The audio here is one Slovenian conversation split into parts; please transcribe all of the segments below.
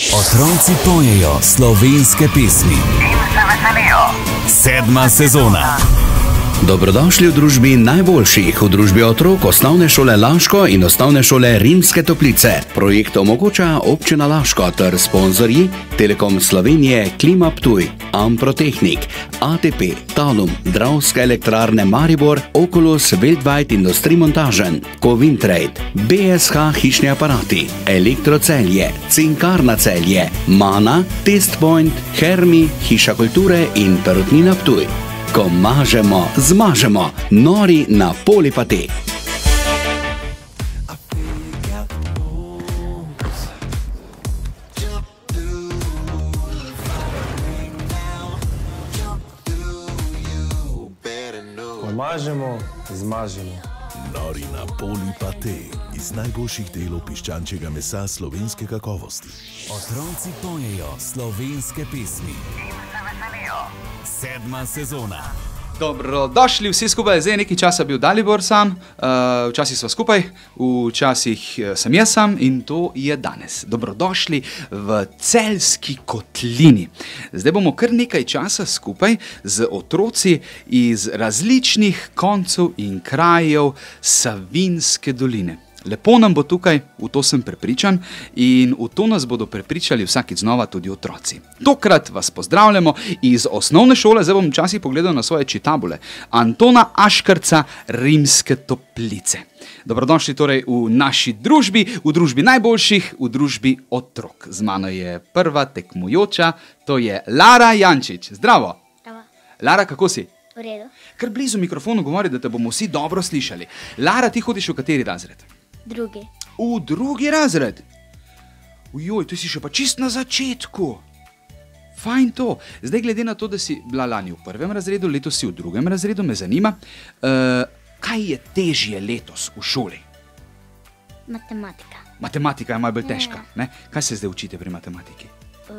Otroci pojejo slovenske pesmi in se veselijo. 7. sezona. Dobrodošli v družbi najboljših, v družbi otrok Osnovne šole Laško in Osnovne šole Rimske Toplice. Projekt omogoča občina Laško ter sponzorji Telekom Slovenije, Klima Ptuj, Amprotehnik, ATP, Talum, Dravske elektrarne Maribor, Oculus, Weltweit Industrie Montažen, Covintrade, BSH Hišni aparati, Elektrocelje, Cinkarna Celje, Mana, Testpoint, Hermi, Hiša kulture in Perutnina Ptuj. Ko mažemo, zmažemo, nori na Polipate. Ko mažemo, zmažemo. Nori na Polipate iz najboljših delov piščančjega mesa slovenske kakovosti. Otroci pojejo slovenske pesmi In se veselijo. 7. sezona. Dobrodošli vsi skupaj, zdaj nekaj časa bil Dalibor sam, včasih sva skupaj, včasih sem jaz sam in to je danes. Dobrodošli v Celjski kotlini. Zdaj bomo kar nekaj časa skupaj z otroci iz različnih koncev in krajev Savinjske doline. Lepo nam bo tukaj, v to sem prepričan, in v to nas bodo prepričali vsakič znova tudi otroci. Tokrat vas pozdravljamo iz osnovne šole, zdaj bom včasih pogledal na svoje čitabule, Antona Aškarca, Rimske Toplice. Dobrodošli torej v naši družbi, v družbi najboljših, v družbi otrok. Z mano je prva tekmujoča, to je Lara Jančič. Zdravo! Zdravo. Lara, kako si? V redu. Kar blizu mikrofonu govori, da te bomo vsi dobro slišali. Lara, ti hodiš v kateri razred? Drugi. V drugi razred? Ujoj, ti si še pa čist na začetku. Fajn to. Zdaj glede na to, da si bila lani v prvem razredu, letos si v drugem razredu, me zanima, kaj je težje letos v šoli? Matematika. Matematika je malo bolj težka, ne? Kaj se zdaj učite pri matematiki?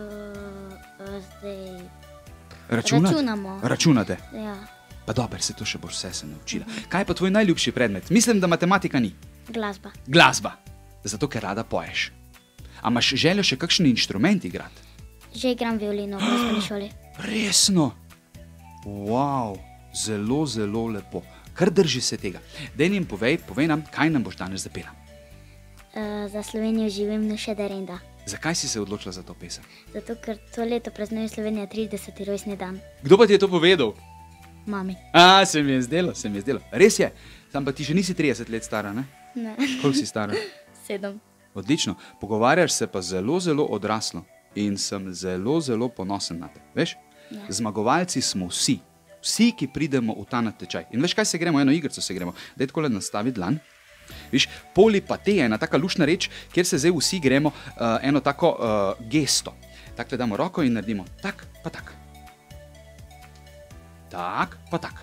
Zdaj Računamo. Računate? ja, Pa dobro, se to še boš vse se naučila. Kaj je pa tvoj najljubši predmet? Mislim, da matematika ni. glasba. Glasba. Zato, ker rada poješ. A imaš željo še kakšen inštrument igrati? Že igram violino v glasbeni šoli. Resno? Wow, zelo, zelo lepo. Kar drži se tega. Dej nam povej nam, kaj nam boš danes zapela. Za Slovenijo živim še derenda. Zakaj si se odločila za to pesem? Zato, ker to leto praznuje Slovenija 30. rojstni dan. Kdo pa ti je to povedal? Mami. Se mi je zdelo. Res je, sam pa ti še nisi 30 let stara, ne? Ne. Koliko si stara? 7. Odlično, pogovarjaš se pa zelo, zelo odraslo in sem zelo, zelo ponosen na te. Veš, Ja. Zmagovalci smo vsi, ki pridemo v ta natečaj. In veš, kaj se gremo, eno igrico se gremo. Daj takole nastavi dlan. Viš, Polipate je ena taka luštna reč, kjer se zdaj vsi gremo eno tako gesto. Takle damo roko in naredimo tak, pa tak. Tak, pa tak.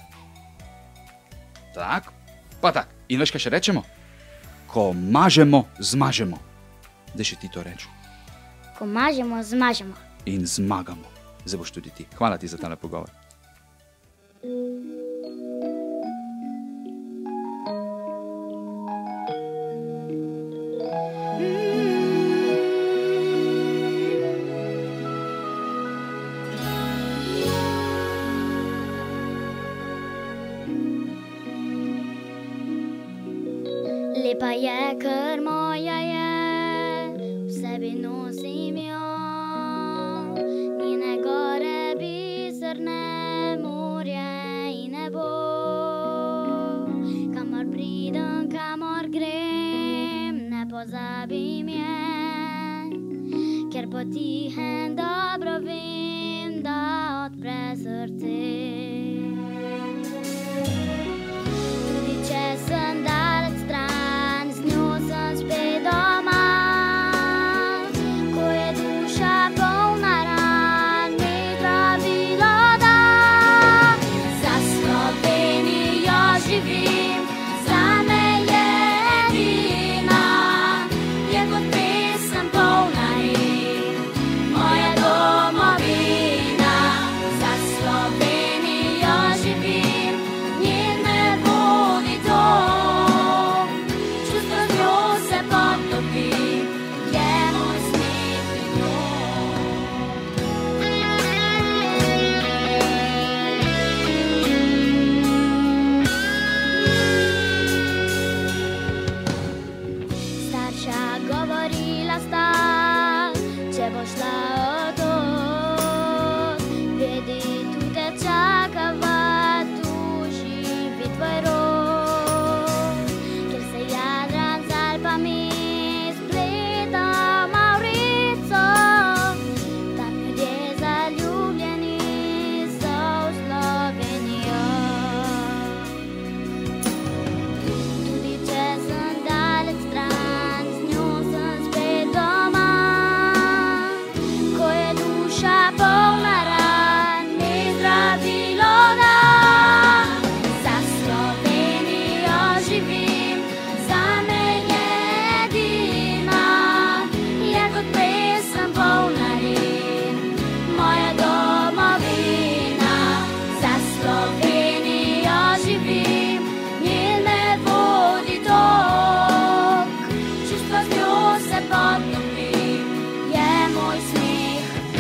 Tak, pa tak. In veš, kaj še rečemo? Ko mažemo, zmažemo. Zdaj še ti to reči. Ko mažemo, zmažemo. In zmagamo. Zdaj boš tudi ti. Hvala ti za tale pogovor. Lepa je, ker moja je, v sebi nosim jo. Njene gore, bizarne, morje in nebo. Kamor pridem, kamor grem, ne pozabim je. Ker potihem dobro vem, da odpre srce. Tudi če sem daleč stran, z njo sem spet doma. Ko je duša polna ran, mi zdravilo da. Za Slovenijo živim, zame je edina. Je kot pesem polna rim, moja domovina. Za Slovenijo došla odod. Vedi, tu te čakava, tu živi tvoj rod. Kjer se Jadran z Alpami spleta Maurico, tam ljudje zaljubljeni so v Slovenijo. Tudi če sem daleč stran, z njo sem spet doma. Ko je duša polna ran, mi zdravilo da. Za Slovenijo živim, zame je edina. Je kot pesem polna rim, moja domovina. Za Slovenijo živim, njen me vodi tok. Čustva z njo se potopim, je moj smeh.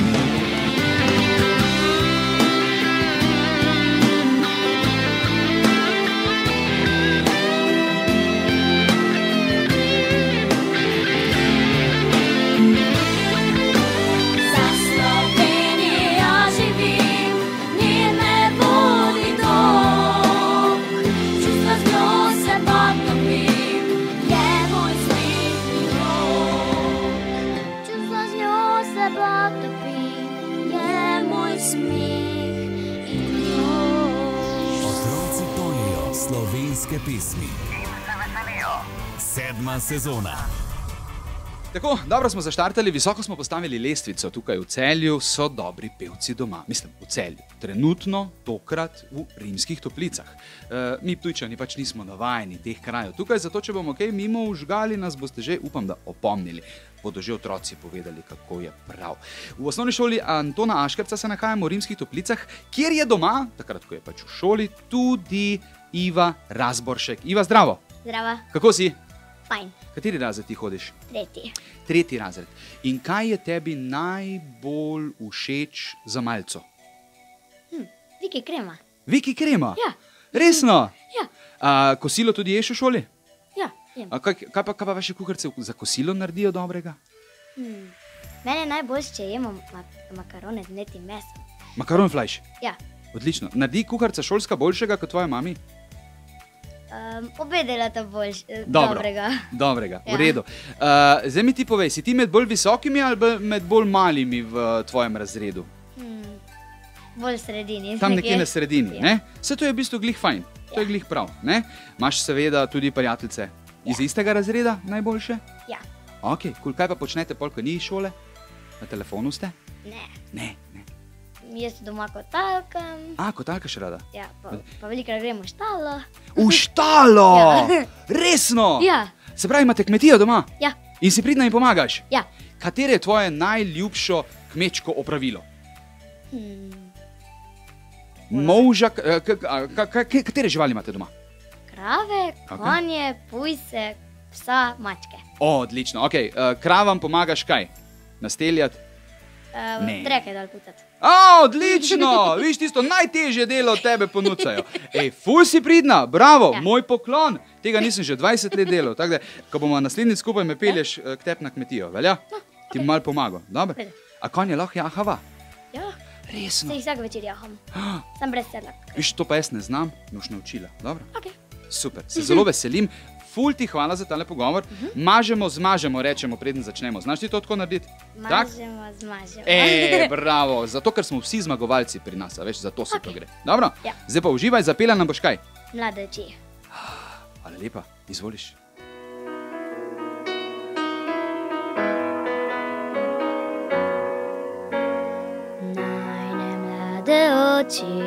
Za Slovenijo živim, njen me vodi tok. Čustva z njo se potopim, je moj smeh in rok. Čustva z njo se potopim, je moj smeh in rok. Otroci pojejo slovenske pesmi. In se veselijo. 7. sezona. Tako, dobro smo zaštartali, visoko smo postavili lestvico. Tukaj v Celju so dobri pevci doma. Mislim, v Celju. Trenutno, tokrat v Rimskih Toplicah. Mi Ptujčani pač nismo navajeni teh krajev tukaj, zato če bomo kaj mimo užgali, nas boste že, upam, da opomnili. Bodo že otroci povedali, kako je prav. V osnovni šoli Antona Aškerca se nahajamo v Rimskih Toplicah, kjer je doma, takrat, ko je pač v šoli, tudi Iva Razboršek. Iva, zdravo! Zdrava, Kako si? fajn, Kateri razred ti hodiš? tretji. 3. razred. In kaj je tebi najbolj všeč za malco? Viki krema. Viki krema? Ja. Resno? Ja, Kosilo tudi ješ v šoli? ja, jem. Kaj pa vaše kuharice za kosilo naredijo dobrega? Mene najbolj, če jemo makarone z mletim mesom. Makaron flajš. Ja, Odlično. Naredi kuharica šolska boljšega kot tvoja mami? obe delata boljš, Dobro. dobrega. Dobrega, v Ja. redu. Zdaj mi ti povej, si ti med bolj visokimi ali med bolj malimi v tvojem razredu? Bolj v sredini. Tam nekje na sredini, Ja. ne? Vse to je v bistvu glih fajn, to je glih prav, ne? Imaš seveda tudi prijateljice iz istega razreda najboljše? Ja, Ok, kul, kaj pa počnete pol, ko ni šole? Na telefonu ste? ne. Ne, ne. Jaz doma kotalkam, Kotalka še rada. ja, pa velikrat gremo v štalo. V štalo! Ja. Resno? Ja, Se pravi, imate kmetijo doma? ja, In si pridna in pomagaš? ja. Katere je tvoje najljubšo kmečko opravilo? Molža, katere živali imate doma? Krave, Ok. konje, pujse, psa, mačke. Odlično, ok. Kravam pomagaš kaj? Nasteljati? Ne. Dreke dal putati. Odlično! Viš, tisto najtežje delo od tebe ponucajo. Ej, ful si pridna, bravo, Ja. moj poklon. Tega nisem že 20 let delal, tako da, ko bomo naslednjič skupaj, me pelješ k tebi na kmetijo, velja? Ti bom malo pomagal, dobro? Velja. A konje lahko jahava? Ja, Resno. se jih vsak večer jaham. Sem brez sedla. Viš, to pa jaz ne znam, me boš naučila, dobro? Ok. Super, se zelo veselim. Ful ti hvala za tale pogovor. Mažemo, zmažemo, rečemo, preden začnemo. Znaš ti to tako narediti? Tak? Mažemo, zmažemo. Bravo, zato ker smo vsi zmagovalci pri nas, a veš, zato se to Ok. gre. Dobro? Ja. Zdaj pa uživaj, zapela nam boš kaj? Mlade oči. Hvala lepa, izvoliš. Najne mlade oči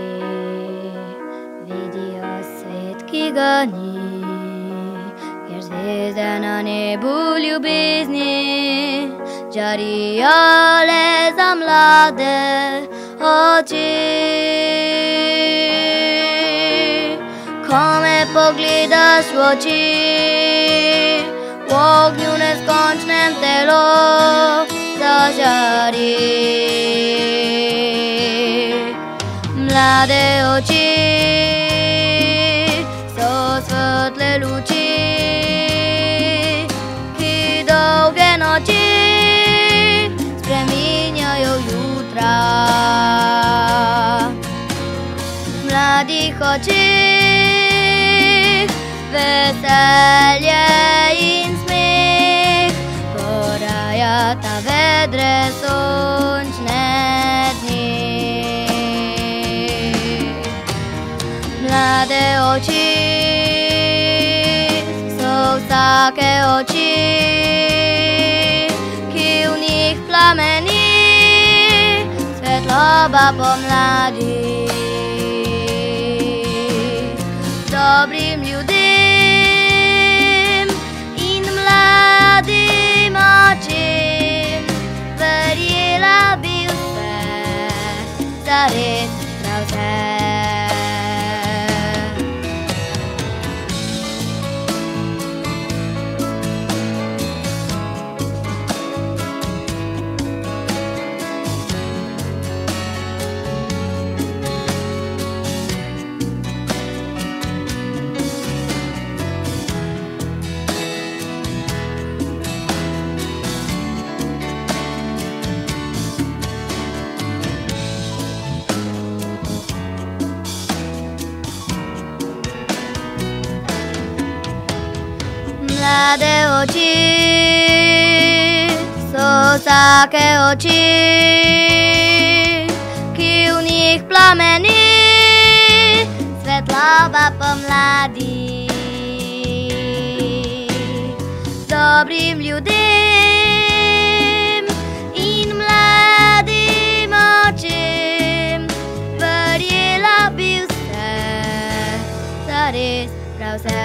vidijo svet, ki ga ni, kjer zvezde na nebu ljubezni žarijo le za mlade oči. Ko me pogledaš v oči, v ognju neskončnem telo zažari. Mlade oči so svetle luči, ki dolge noči spremenijo. očih, veselje in smeh, porajata vedre sončne dni. Mlade oči so vsake oči, ki v njih plameni svetloba pomladi. Dobrim ljudem in mladim očem verjela bi vse, zares prav vse. Mlade oči so vsake oči, ki v njih plameni svetloba pomladi. Dobrim ljudem in mladim očem verjela bi vse, zares prav vse.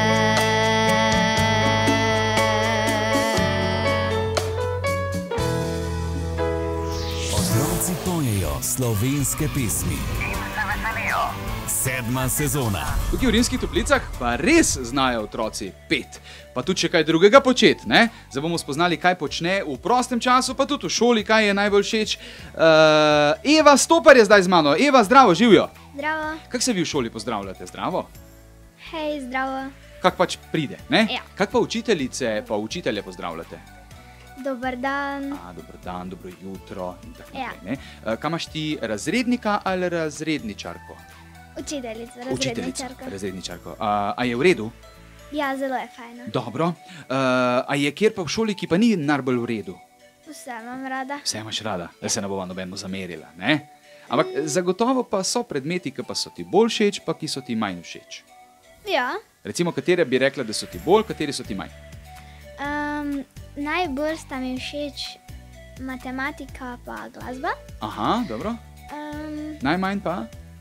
Otroci pojejo slovenske pesmi. In se veselijo. 7. sezona. Tukaj v Rimskih Toplicah pa res znajo otroci pet, pa tudi še kaj drugega početi, ne? Zdaj bomo spoznali, kaj počne v prostem času, pa tudi v šoli, kaj je najbolj všeč. Eva Stopar je zdaj z mano. Eva, zdravo, živijo. Zdravo. Kako se vi v šoli pozdravljate? Zdravo? Hej, zdravo. Kak pač pride, ne? Ja. Kak pa učiteljice pa učitelje pozdravljate? Dober dan. Dobro dan, dobro jutro in tako Ja. naprej, ne? Kaj imaš ti, razrednika ali razredničarko? Učiteljica, Učiteljica, razredničarka. razredničarko. A je v redu? Ja, zelo je fajno. Dobro. A je kjer pa v šoli, ki pa ni najbolj v redu? Vse imam rada. Vse imaš rada, da se ne bova nobeno zamerila, ne? Ampak zagotovo pa so predmeti, ki pa so ti bolj všeč, pa ki so ti manj všeč. Ja. Recimo, katere bi rekla, da so ti bolj, kateri so ti manj? Najbolj sta mi všeč matematika pa glasba. Aha, dobro. Najmanj pa?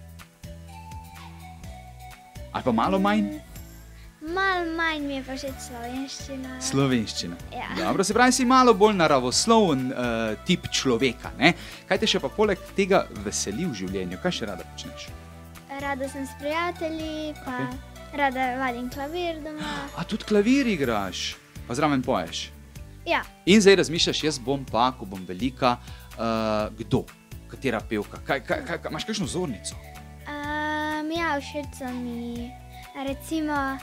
Ali pa malo manj? Malo manj mi je pa všeč slovenščina. Slovenščina. Ja. Dobro, se pravi, si malo bolj naravosloven tip človeka, ne? Kaj te še pa poleg tega veseli v življenju? Kaj še rada počneš? Rada sem s prijatelji, pa rada vadim klavir doma. A tudi klavir igraš, pa zraven poješ. Ja, In zdaj razmišljaš, jaz bom pa, ko bom velika, kdo? Katera pevka? Imaš kakšno vzornico? ja, všeč so mi recimo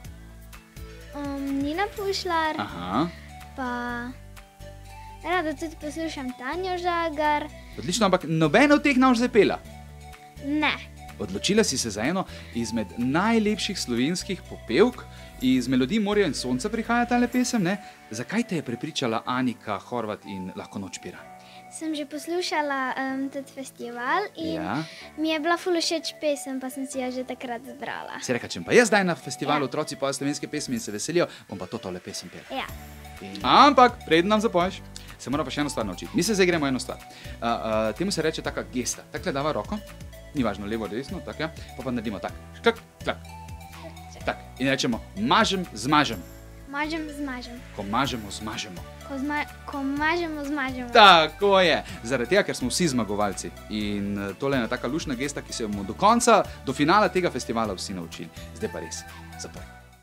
Nina Pušlar, Aha, pa rada tudi poslušam Tanjo Žagar. odlično, ampak nobena od teh ne boš zdaj pela. Ne, Odločila si se za eno izmed najlepših slovenskih popevk, iz melodij Morja in sonca prihaja tale pesem, ne? Zakaj te je prepričala Anika Horvat in Lahko noč pira? sem že poslušala tudi festival in Ja. mi je bila ful všeč pesem, pa sem si jo že takrat zbrala. Si reka, če pa jaz zdaj na festivalu Ja. otroci pojejo slovenske pesmi in se veselijo, bom pa tole pesem pel. Ja, Ampak, preden nam zapoješ, se mora pa še eno stvar naučiti. Mi se zdaj gremo eno stvar. Temu se reče taka gesta. Takle dava roko, ni važno, levo, desno, tak, ja. Pa naredimo tak. Šklak, klak. Tak. In rečemo, mažem, zmažem. mažem, zmažem. Ko mažemo, zmažemo. Ko mažemo, zmažemo. Tako je. Zaradi tega, ker smo vsi zmagovalci. In tole je ena taka lušna gesta, ki se jo bomo do konca, do finala tega festivala vsi naučili. Zdaj pa res, zapoj.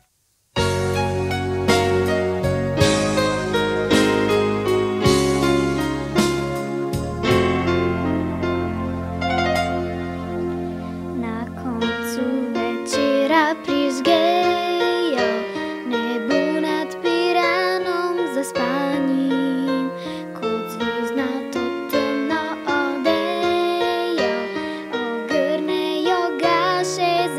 Na koncu večera prižgejo nebo nad Piranom zaspanim, kot zvezdnato temno odejo ogrnejo ga še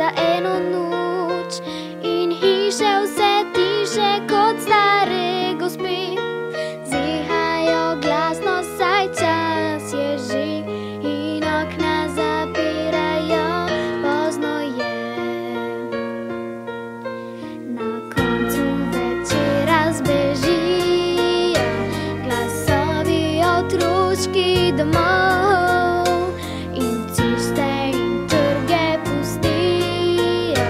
lučki domov in ceste in trge pustijo.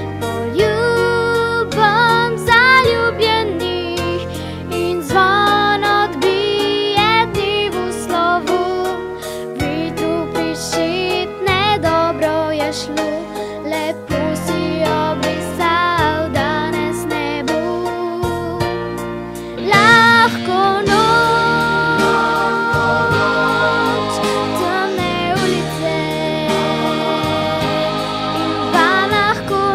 Poljubom zaljubljenih in zvon odbije dnevu slovu. Vitru prišitne, dobro je šlo, lepo si obrisal danes nebu. Lahko noč, temne ulice in pa lahko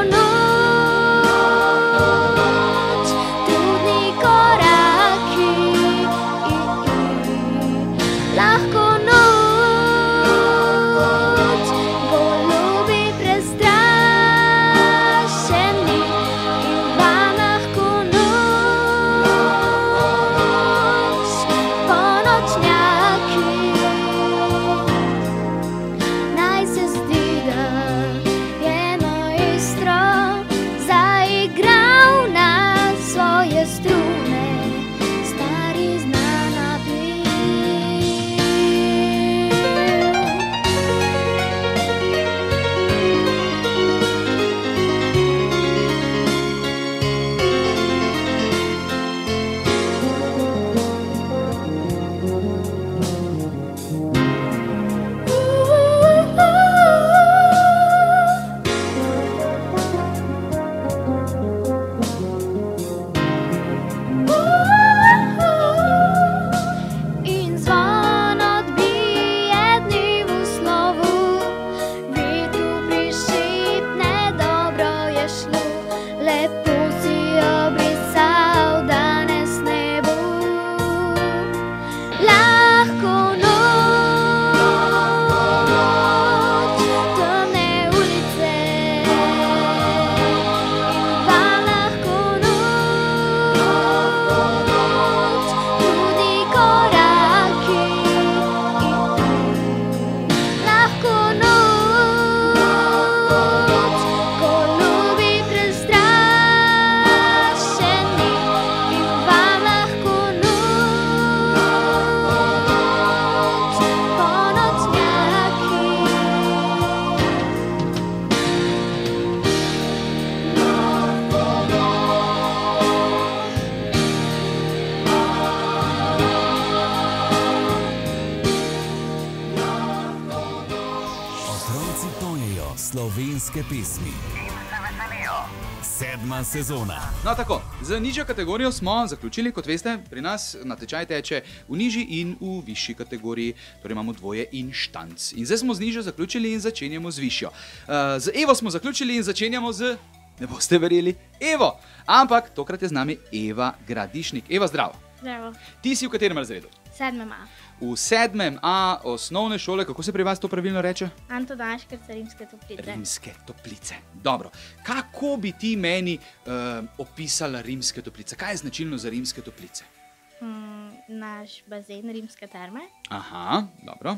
noč, trudni koraki. Lahko noč, golubi prestrašeni in pa lahko noč, ponočnjaki. Naj se zdi, da je maestro zaigral na svoje strune stari znan napev. In zvon odbije dnevu slovu, vitru prišipne, dobro je šlo, lepo si obrisal danes nebu. Lahko noč, temne ulice in pa lahko noč, trudni koraki. Lahko noč, golubi prestrašeni in pa lahko noč, ponočnjaki. Otroci pojejo slovenske pesmi. In se veselijo. 7. sezona. No, tako, z nižjo kategorijo smo zaključili, kot veste, pri nas natečaj teče v nižji in v višji kategoriji, torej imamo dvoje in štanc. In zdaj smo z nižjo zaključili in začenjamo z višjo. Z Evo smo zaključili in začenjamo z, ne boste verjeli, Evo. Ampak tokrat je z nami Eva Gradišnik. Eva, zdravo. Zdravo. Ti si v katerem razredu? 7. V 7A osnovne šole, kako se pri vas to pravilno reče? Anton Aškerc, Rimske Toplice. Rimske Toplice. Dobro. Kako bi ti meni opisala Rimske Toplice? Kaj je značilno za Rimske Toplice? Naš bazen, Rimske terme. Aha, dobro.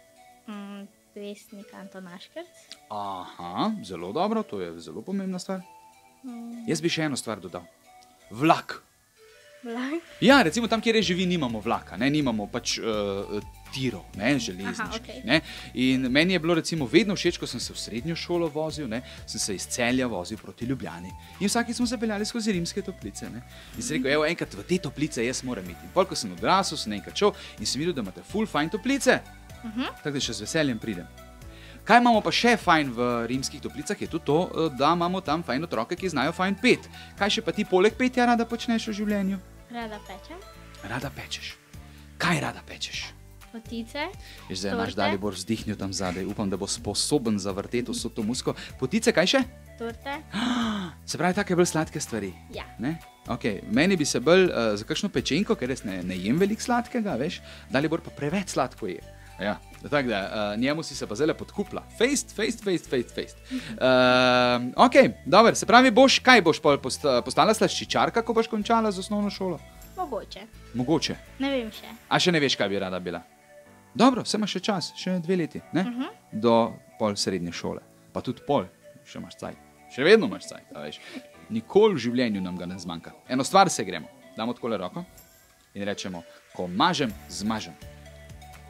Pesnik Anton Aškerc. Aha, zelo dobro, to je zelo pomembna stvar. Jaz bi še eno stvar dodal. Vlak. Vlak. Ja, recimo tam, kjer živi, nimamo vlaka, ne? Nimamo pač tirov, ne? Železniških. Aha, Ne? In meni je bilo recimo vedno všeč, ko sem se v srednjo šolo vozil, ne? Sem se iz Celja vozil proti Ljubljani. In vsakič smo se peljali skozi Rimske Toplice. Ne? In sem rekel, evo, enkrat v te toplice jaz moram iti. In pol, ko sem odrasel, sem enkrat šel in sem videl, da imate ful fajn toplice. Tako da še z veseljem pridem. Kaj imamo pa še fajn v Rimskih Toplicah, je tudi to, da imamo tam fajn otroke, ki znajo fajn pet. Kaj še pa ti poleg petja rada počneš v življenju? Rada pečem. Rada pečeš. Kaj rada pečeš? Potice. Veš, zdaj naš Torte. Dalibor vzdihnil tam zadaj. Upam, da bo sposoben zavrteti vso to musko. Potice, kaj še? Torte. Se pravi, take bolj sladke stvari. Ja. Ne? Okay. Meni bi se bolj za kakšno pečenko, ker res ne jem veliko sladkega, veš, Dalibor pa preveč sladko je. Ja, tako da njemu si se pa zdaj podkupla. Fejst. Ok, dobro, se pravi, kaj boš postala slaščičarka, ko boš končala z osnovno šolo? Mogoče. Mogoče. Ne vem še. A še ne veš, kaj bi rada bila? Dobro, se imaš še čas, še 2 leti, ne? Do pol srednje šole. Pa tudi pol, še imaš cajt. Še vedno imaš cajt, a veš. Nikoli v življenju nam ga ne zmanjka. Eno stvar se gremo. Damo takole roko in rečemo, ko mažem, zmažem.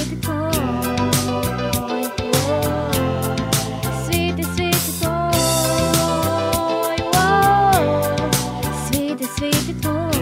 sveti tvoj. Sveti, sveti tvoj. Sveti, sveti tvoj.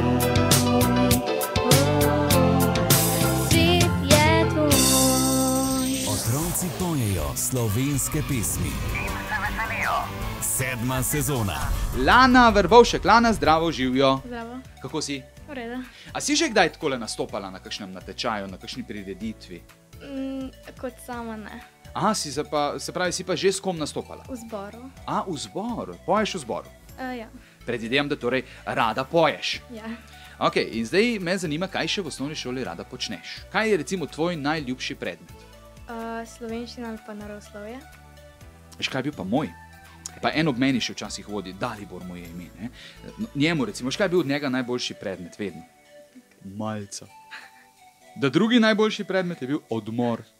Svet je tvoj. Otroci pojejo slovenske pesmi. In se veselijo. 7. sezona. Lana Verbovšek, Lana, zdravo, živijo. Zdravo. Kako si? V redu. A si že kdaj takole nastopala na kakšnem natečaju, na kakšni prireditvi? Kot sama ne. Aha, se pravi, si pa že s kom nastopala? V zboru. A, v zboru, poješ v zboru. Ja. Predvidevam, da torej rada poješ. Ja. Ok, in zdaj me zanima, kaj še v osnovni šoli rada počneš. Kaj je recimo tvoj najljubši predmet? Slovenščina ali pa naravoslovje. Veš, kaj je bil pa moj? Pa en ob meni še včasih vodi, Dalibor mu je ime. Ne? Njemu recimo, veš, kaj je bil od njega najboljši predmet vedno? Malca. Da drugi najboljši predmet je bil odmor.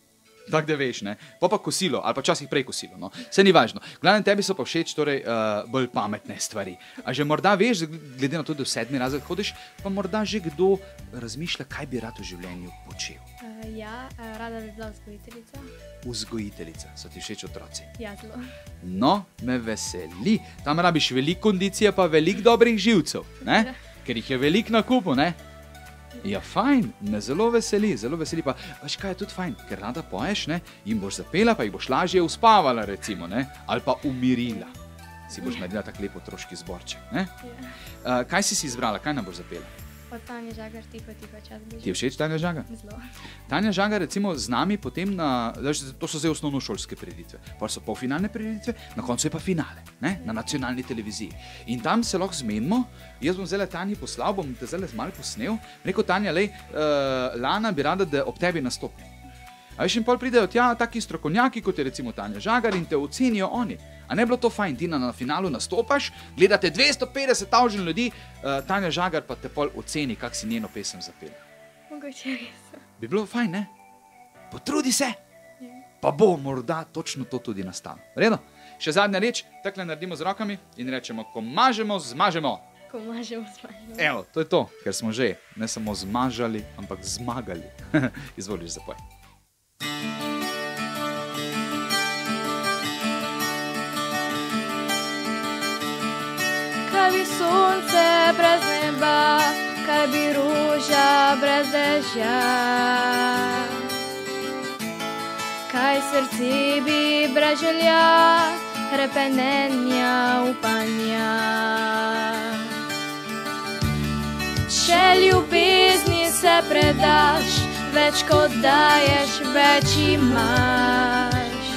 tako da veš, ne. Pa kosilo, ali pa včasih prej kosilo, no. Saj ni važno. Glavnem, tebi so pa všeč torej bolj pametne stvari. A že morda veš, glede na to, da v 7. razred hodiš, pa morda že kdo razmišlja, kaj bi rad v življenju počel. Ja, rada bi bila vzgojiteljica. Vzgojiteljica, so ti všeč otroci? Ja, zelo. No, me veseli. Tam rabiš veliko kondicije, pa veliko dobrih živcev, ne? Ker jih je veliko na kupu, ne? Ja, fajn, me zelo veseli pa, veš kaj je tudi fajn, ker rada poješ, ne? Jim boš zapela, pa jih boš lažje uspavala, recimo, ne? Ali pa umirila. Si boš naredila tak lep otroški zborček, ne? Kaj si izbrala, kaj nam boš zapela? Od Tanje Žagar, tiho, čas beži. Ti je všeč Tanja Žagar? Zelo. Tanja Žagar recimo z nami potem to so zdaj osnovnošolske prireditve, pa so polfinalne prireditve, na koncu je pa finale, ne? Na nacionalni televiziji. In tam se lahko zmenimo, jaz bom zdaj Tanji poslal, bom te zdaj malo posnel, rekel Tanja, Lana bi rada, da ob tebi nastopi. A veš, in pol pridejo tja taki strokovnjaki, kot je recimo Tanja Žagar in te ocenijo oni. A ne bilo to fajn, ti na finalu nastopaš, gledate 250.000 ljudi, Tanja Žagar pa te pol oceni, kak si njeno pesem zapela. Mogoče res. Bi bilo fajn, ne? Potrudi se, pa bo morda točno to tudi nastalo. Redo? Še zadnja reč, takle naredimo z rokami in rečemo, ko mažemo, zmažemo. Ko mažemo, zmažemo. Evo, to je to, ker smo že ne samo zmažali, ampak zmagali. Izvoliš zapoj. Kaj bi sonce brez neba, kaj bi ruža brez dežja, kaj srce bi brez želja, hrepenenja, upanja. Če ljubezni se predaš, več kot daješ, več imaš.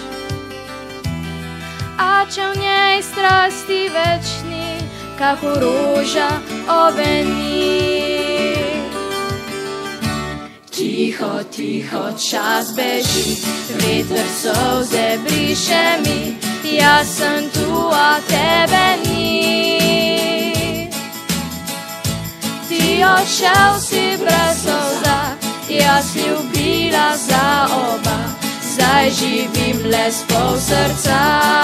A če v njej strasti večni, kako roža oveni. Tiho, tiho, čas beži, veter solze briše mi, jaz sem tu, a tebe ni. Ti odšel si brez solza, jaz ljubila za oba, zdaj živim le s pol srca.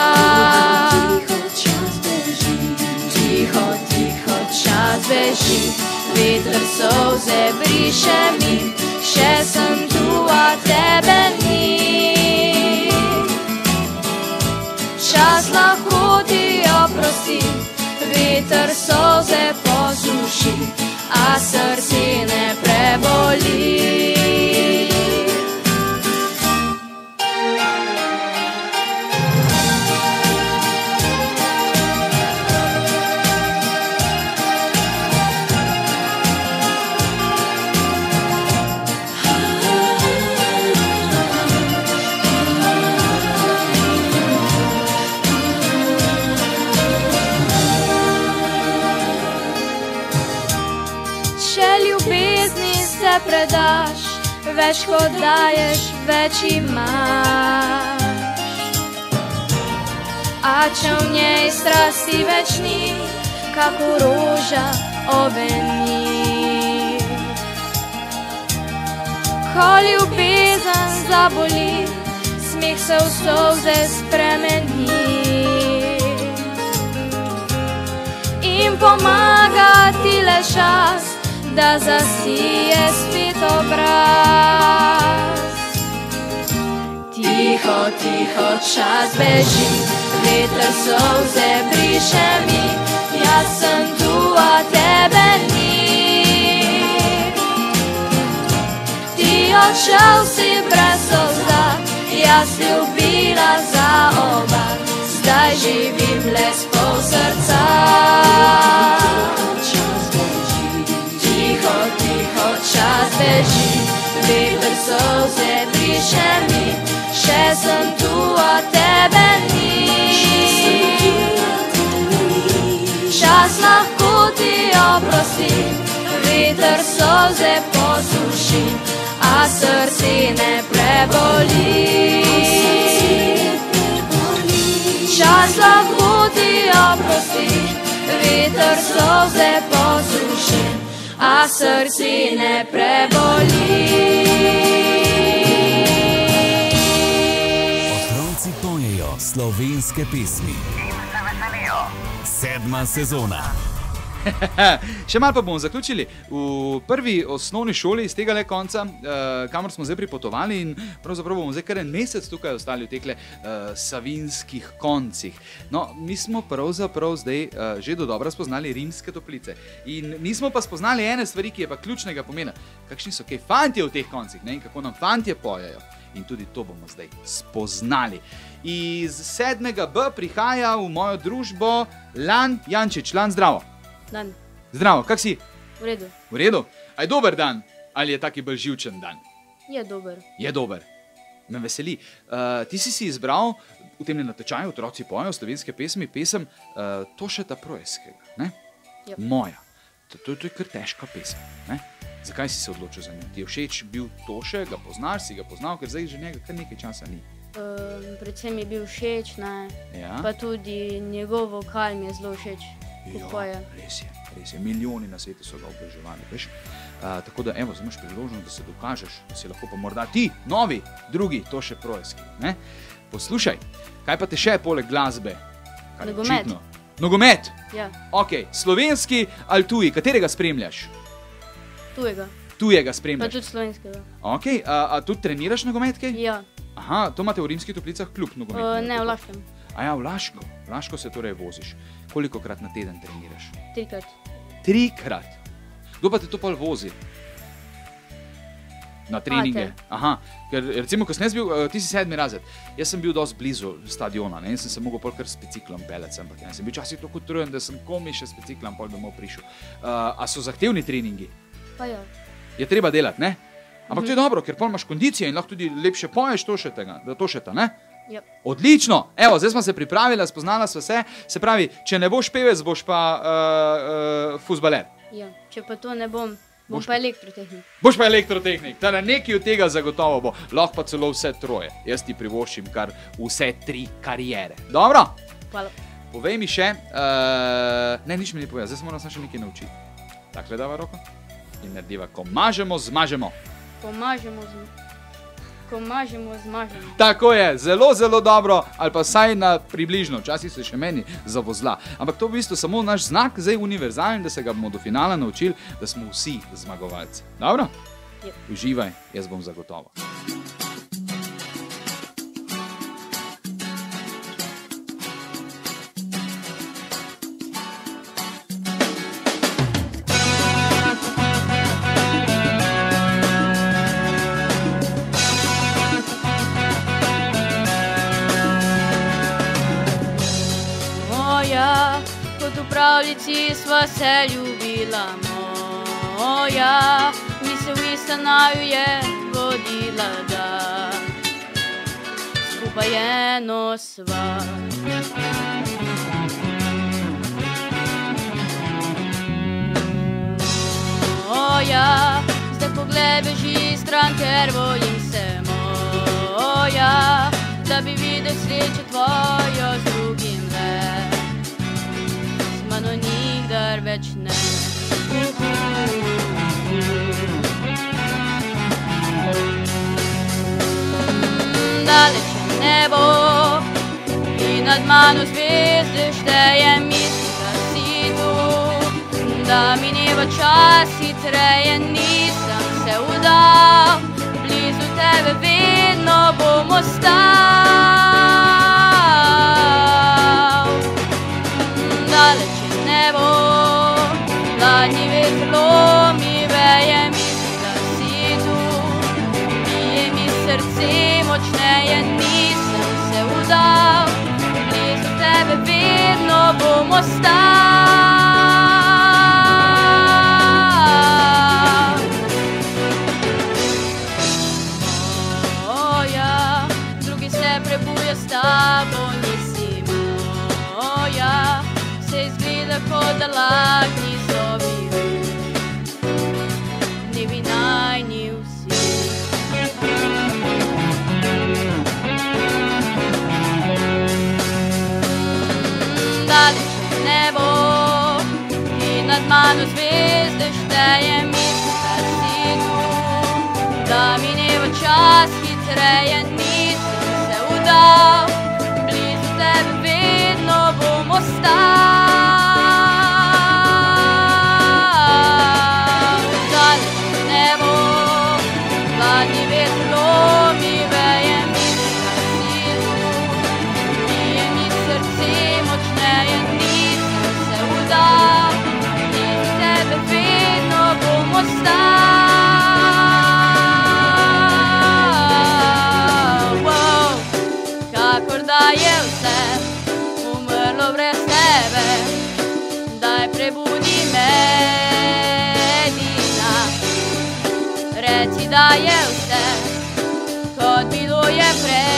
Tiho, tiho, čas beži, veter solze briše mi, še sem tu, a tebe ni. Čas lahko ti oprosti, veter solze posuši, a srce ne preboli. Predaš, več kot daješ, več imaš. A če v njej strasti več ni, kako roža oveni. Ko ljubezen zaboli, smeh se v solze spremeni. In pomaga ti le čas, da zasije spet obraz. Tiho, tiho, čas beži, veter solze briše mi, jaz sem tu, a tebe ni. Ti odšel si brez solza, jaz ljubila za oba, zdaj živim le s pol srca. Čas beži, veter solze briše mi, še sem tu, a tebe ni. Čas lahko ti oprosti, veter solze posuši, a srce ne preboli. Čas lahko ti oprosti, veter solze posuši, a srce ne preboli. slovenske pesmi. In se veselijo. 7. sezona. Še malo pa bomo zaključili. V prvi osnovni šoli iz tega konca, kamor smo zdaj pripotovali in pravzaprav bomo zdaj kar en mesec tukaj ostali v tekle savinskih koncih. No, mi smo pravzaprav zdaj že dodobra spoznali Rimske Toplice in nismo pa spoznali ene stvari, ki je pa ključnega pomena. Kakšni so kaj fantje v teh koncih, ne? In kako nam fantje pojejo. In tudi to bomo zdaj spoznali. Iz 7B prihaja v mojo družbo Lan Jančič. Lan, zdravo. Dan. Zdravo, kak si? V redu. V redu? A je dober dan? Ali je taki bolj živčen dan? Je dober. Je dober. Me veseli. Ti si izbral v tem natečaju Otroci pojejo slovenske pesmi pesem Tošeta Projeskega, ne? Yep. Moja. To je kar težka pesem, ne? Zakaj si se odločil za njo? Ti je všeč bil Toše, ga poznaš, si ga poznal, ker zdaj že njega kar nekaj časa ni. Predvsem je bil všeč, ne? Ja? Pa tudi njegov vokal mi je zelo všeč, ko poje. Res je. Milijoni na svetu so ga oboževali, veš. Tako da, evo, zdaj imaš priložnost, da se dokažeš, da si lahko pa morda ti, novi, drugi Toše Projeski, ne? Poslušaj, kaj pa te še poleg glasbe? Kar je Nogomet. očitno? Nogomet? Ja, Ok, slovenski ali tuji, katerega spremljaš? tujega. Tujega Pa spremljaš. tudi slovenskega. Ok, a tudi treniraš nogomet kaj? Ja, Aha, to imate v Rimskih Toplicah klub nogometni. ne v Laškem. Aja, v Laško. V Laško se torej voziš. Kolikokrat na teden treniraš? 3krat. 3krat. Kdo pa te to pol vozi? Na treninge. Ate. Aha, ker recimo, ko sem jaz bil, ti si 7. razred, jaz sem bil dosti blizu stadiona, ne, in sem se mogel pol kar s biciklom peljati sem, ampak sem bil včasih tako utrujen, da sem komaj še s biciklom pol domov prišel. A so zahtevni treningi? Pa ja. Je treba delati, ne? Ampak to je dobro, ker pol imaš kondicije in lahko tudi lepše poješ Tošeta, ne? Ja. Odlično! Evo, zdaj smo se pripravili, spoznala sva se. Se pravi, če ne boš pevec, boš pa fuzbaler. Ja, če pa to ne bom, bom Boš pa elektrotehnik. Boš pa elektrotehnik. Teda nekaj od tega zagotovo bo. Lahko pa celo vse troje. Jaz ti privoščim kar vse 3 kariere. Dobro? Hvala. Povej mi še, ne, nič mi ni povedal, zdaj se moram samo še nekaj naučiti. Takle dava roko in narediva, ko mažemo, zmažemo. Ko mažemo, zmažemo. Tako je, zelo, zelo dobro, ali pa vsaj na približno, včasih se še meni zavozla. Ampak to v bistvu samo naš znak, zdaj univerzalen, da se ga bomo do finala naučili, da smo vsi zmagovalci. Dobro? Ja. Uživaj, jaz bom zagotovo. Kot v pravljici sva se ljubila moja, mi se v Istanaju je vodila, da skupaj eno sva. Moja, zdaj pogled beži stran, ker bojim se moja, da bi videl srečo tvojo z drugim več. Mano nikdar več ne. Daleč je nebo in nad mano zvezde šteje, mislim, da si tu, da mineva čas hitreje, nisem se vdal, blizu tebe vedno bom ostal. Daleč nebo, hladni veter lomi veje, mislim, da si tu, bije mi srce močneje, nisem se vdal, blizu tebe vedno bom ostal. Moja, drugi se prebuja s tabo, nisi moja, se izgleda, kot da lažni so bili, dnevi najni vsi. Daleč je nebo in nad mano zvezde šteje, mislim, da si tu, da mineva čas hitreje, nisem se vdal, blizu reci, da je vse, kot bilo je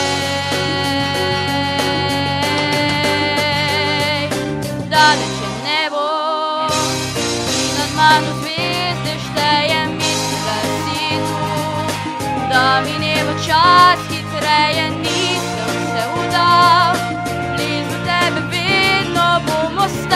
prej. Daleč je nebo in nad mano zvezde štejem, mislila si tu, da mineva čas hitreje, nisem se vdal, blizu tebe vedno bom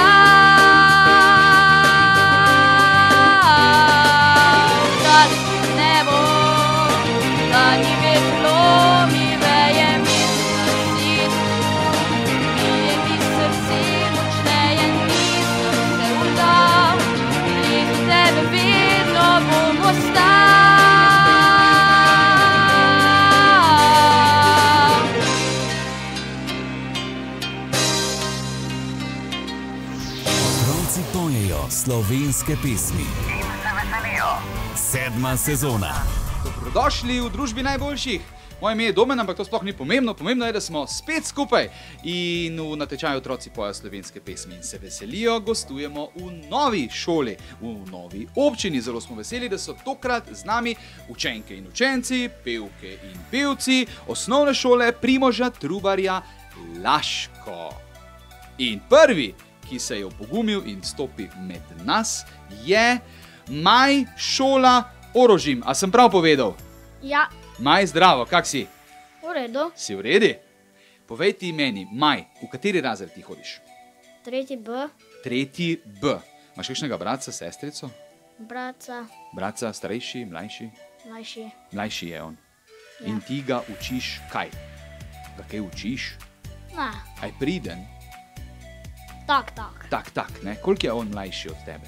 ostal. Daleč je nebo, da ni vetlo, mi veje, mislila si tu, bije mi srce močneje, nisem se vdal, blizu tebe vedno bom ostal. Otroci pojejo slovenske pesmi. In se veselijo. 7. sezona. Dobrodošli v družbi najboljših. Moje ime je Domen, ampak to sploh ni pomembno. Pomembno je, da smo spet skupaj in v natečaju Otroci pojejo slovenske pesmi in se veselijo. Gostujemo v novi šoli, v novi občini. Zelo smo veseli, da so tokrat z nami učenke in učenci, pevke in pevci osnovne šole Primoža Trubarja Laško. In prvi, ki se je opogumil in stopi med nas, je Maj šola Orožim. A sem prav povedal? Ja, Maj, zdravo, kak si? v redu. Si v redi? Povej ti meni, Maj, v kateri razred ti hodiš? 3B, 3B. Imaš kakšnega bratca, sestrico? bratca, Bratca, starejši, mlajši? mlajši. Mlajši je on. Ja. In ti ga učiš kaj? Ga kaj učiš? Ne, Aj priden? tak. Tak, ne? Koliko je on mlajši od tebe?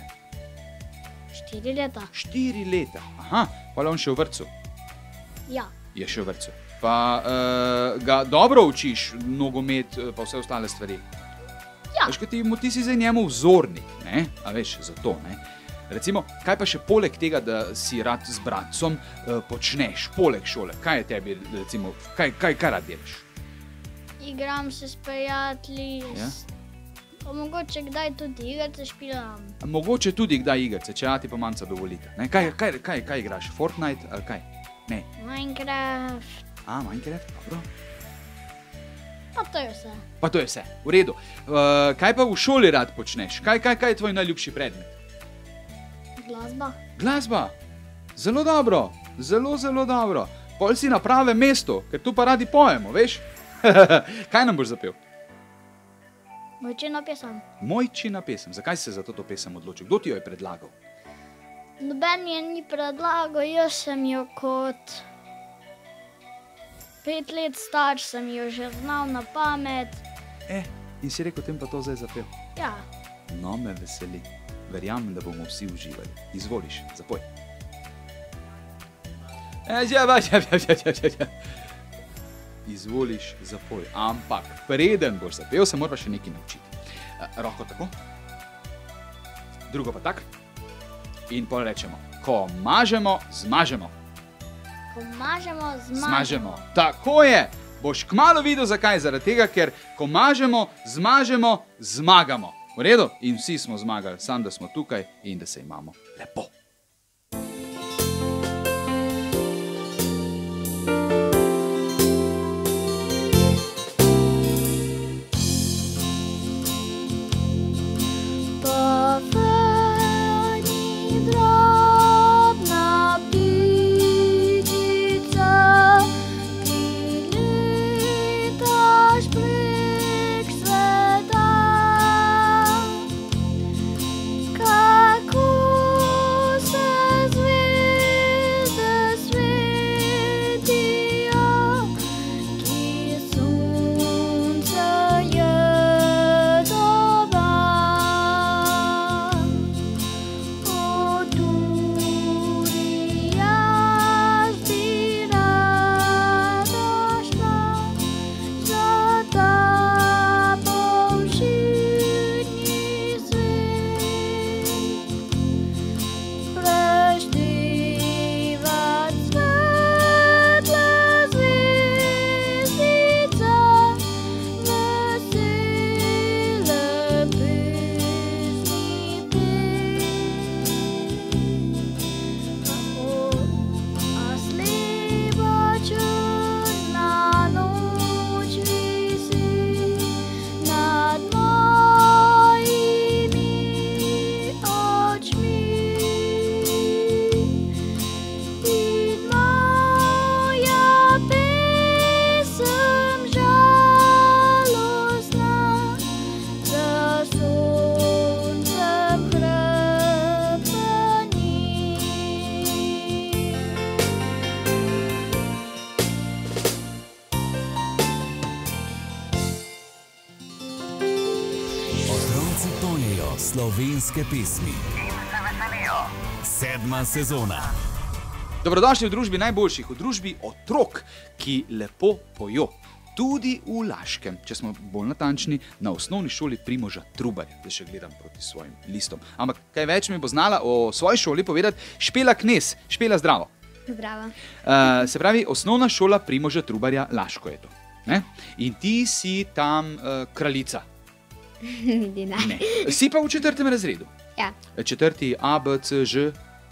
4 leta. 4 leta. Aha, pa je on še v vrtcu. Ja, Je še v vrtcu. Pa ga dobro učiš, nogomet, pa vse ostale stvari. Ja. Veš, ti si za njemu vzornik, ne? A veš, zato, ne? Recimo, kaj pa še poleg tega, da si rad z bratcom počneš, poleg šole? Kaj je tebi, recimo, kaj rad delaš? igram se s prijatelji, Ja? pa mogoče kdaj tudi igrice špilam. Mogoče tudi kdaj igrice, če ti pa manjca dovolite. Ne? Kaj igraš? Fortnite ali kaj? Ne. Minecraft, Minecraft, dobro. pa to je vse. Pa to je vse, v redu. Kaj pa v šoli rad počneš? Kaj je tvoj najljubši predmet? Glasba, Glasba. Zelo dobro, zelo dobro. Pol si na pravem mestu, ker tu pa radi pojemo, veš? Kaj nam boš zapel? mojčina pesem. Mojčina pesem. Zakaj si se za to pesem odločil? Kdo ti jo je predlagal? Noben je ni predlagal, jaz sem jo kot 5 let star, sem jo že znal na pamet. In si rekel, tem pa to zdaj zapel. Ja, No, me veseli. Verjamem, da bomo vsi uživali. Izvoliš, zapoj. Izvoliš, zapoj. Ampak preden boš zapel, se moraš še nekaj naučiti. Roko tako, drugo pa tak. In pol rečemo, ko mažemo, zmažemo. ko mažemo, Zmažemo. Tako je. Boš kmalu videl, zakaj. Zaradi tega, ker ko mažemo, zmažemo, zmagamo. V redu? In vsi smo zmagali, samo da smo tukaj in da se imamo lepo. Poveni drobna ptičica, ki letaš prek sveta. Kako slovenske pesmi. In se veselijo. 7. sezona. Dobrodošli v družbi najboljših, v družbi otrok, ki lepo pojo. Tudi v Laškem, če smo bolj natančni, na osnovni šoli Primoža Trubarja, da še gledam proti svojim listom. Ampak kaj več mi bo znala o svoji šoli povedati Špela Knez. Špela, zdravo. Zdravo. Se pravi, osnovna šola Primoža Trubarja, Laško je to. Ne? In ti si tam kraljica. Niti ne. Ne. Si pa v 4. razredu. Ja. 4. A, B, C, Ž.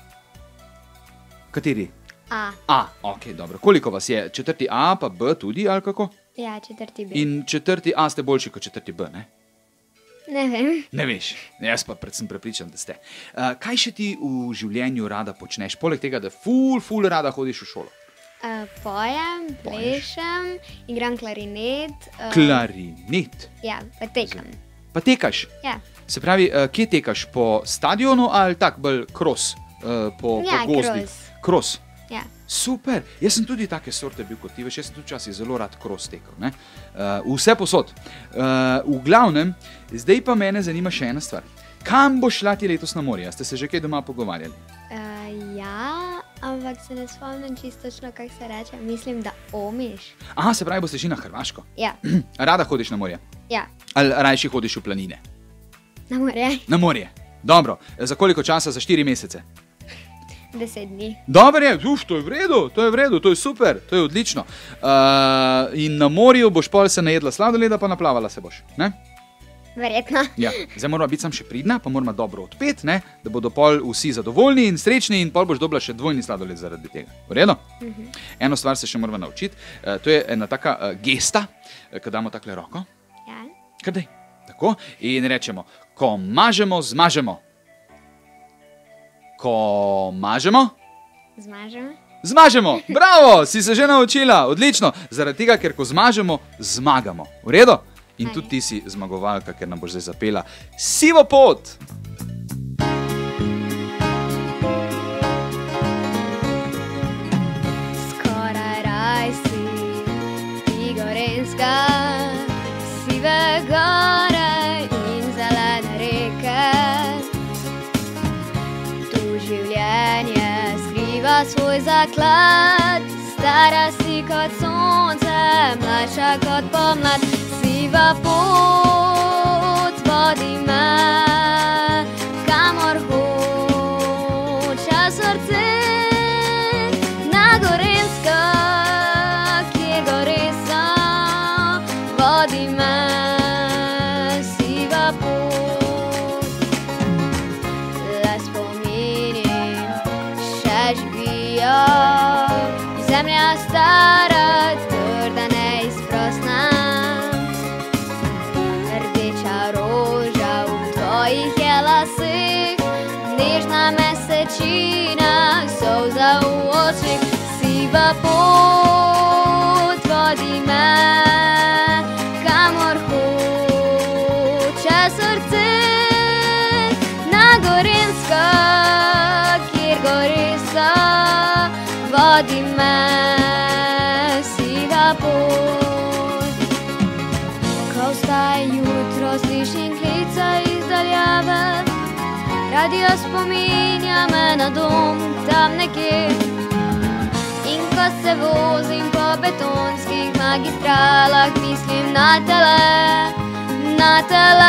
Kateri? A. A, ok, dobro. Koliko vas je? 4. A, pa B tudi, ali kako? Ja, 4. B. In 4. A ste boljši kot 4. B, ne? Ne vem. Ne veš, jaz pa predvsem prepričan, da ste. Kaj še ti v življenju rada počneš? Poleg tega, da ful rada hodiš v šolo. Pojem, plešem, igram klarinet. Klarinet. Ja, pa tekam. Pa tekaš? Ja. Se pravi, kje tekaš? Po stadionu ali tak bolj kros? Po gozdih? Kros. Ja. Super, jaz sem tudi take sorte bil kot ti, veš, jaz sem tudi včasih zelo rad kros tekel, ne? Vse posod. V glavnem, zdaj pa mene zanima še ena stvar. Kam boš šla ti letos na morje? Ste se že kaj doma pogovarjali? Ja, ampak se ne spomnim čisto točno, kako se reče. Mislim, da Omiš. Aha, se pravi, boste šli na Hrvaško. Ja. Rada hodiš na morje? Ja. Ali rajši hodiš v planine? Na morje. Na morje. Dobro, za koliko časa? Za 4 mesece? 10 dni. Dobro je, to je v redu, to je super, to je odlično. In na morju boš pol se najedla sladoleda, pa naplavala se boš, ne? Verjetno. Ja, zdaj moramo biti sam še pridna, pa moramo dobro odpet, ne? Da bodo pol vsi zadovoljni in srečni in pol boš dobila še dvojni sladoled zaradi tega. V redu? Eno stvar se še moramo naučiti, to je ena taka gesta, ko damo takle roko. Ja. Kar daj, tako, in rečemo, ko mažemo, zmažemo. Ko mažemo? Zmažemo. Zmažemo! Bravo! Si se že naučila! Odlično! Zaradi tega, ker ko zmažemo, zmagamo. V redu? In tudi ti si zmagovalka, ker nam boš zdaj zapela Sivo pot! Skoraj raj si, ti Gorenjska, sive gore in zelene reke. Življenje skriva svoj zaklad, stara si kot sonce, mlajša kot pomlad. Siva pot vodi me, kamor hoče srce. Na Gorenjsko, kjer gore so, vodi me siva pot. Le spomini živijo, zemlja stara, trda, neizprosna. Rdeča roža v tvojih je lasih, nežna mesečina, solza v očih. Siva pot vodi me, kamor hoče srce. Na Gorenjsko, kjer gore so, vodi me siva pot. Ko vstaj jutro, slišim klica iz daljave, radio spominja me na dom tam nekje. In ko se vozim po betonskih magistralah, mislim na tele.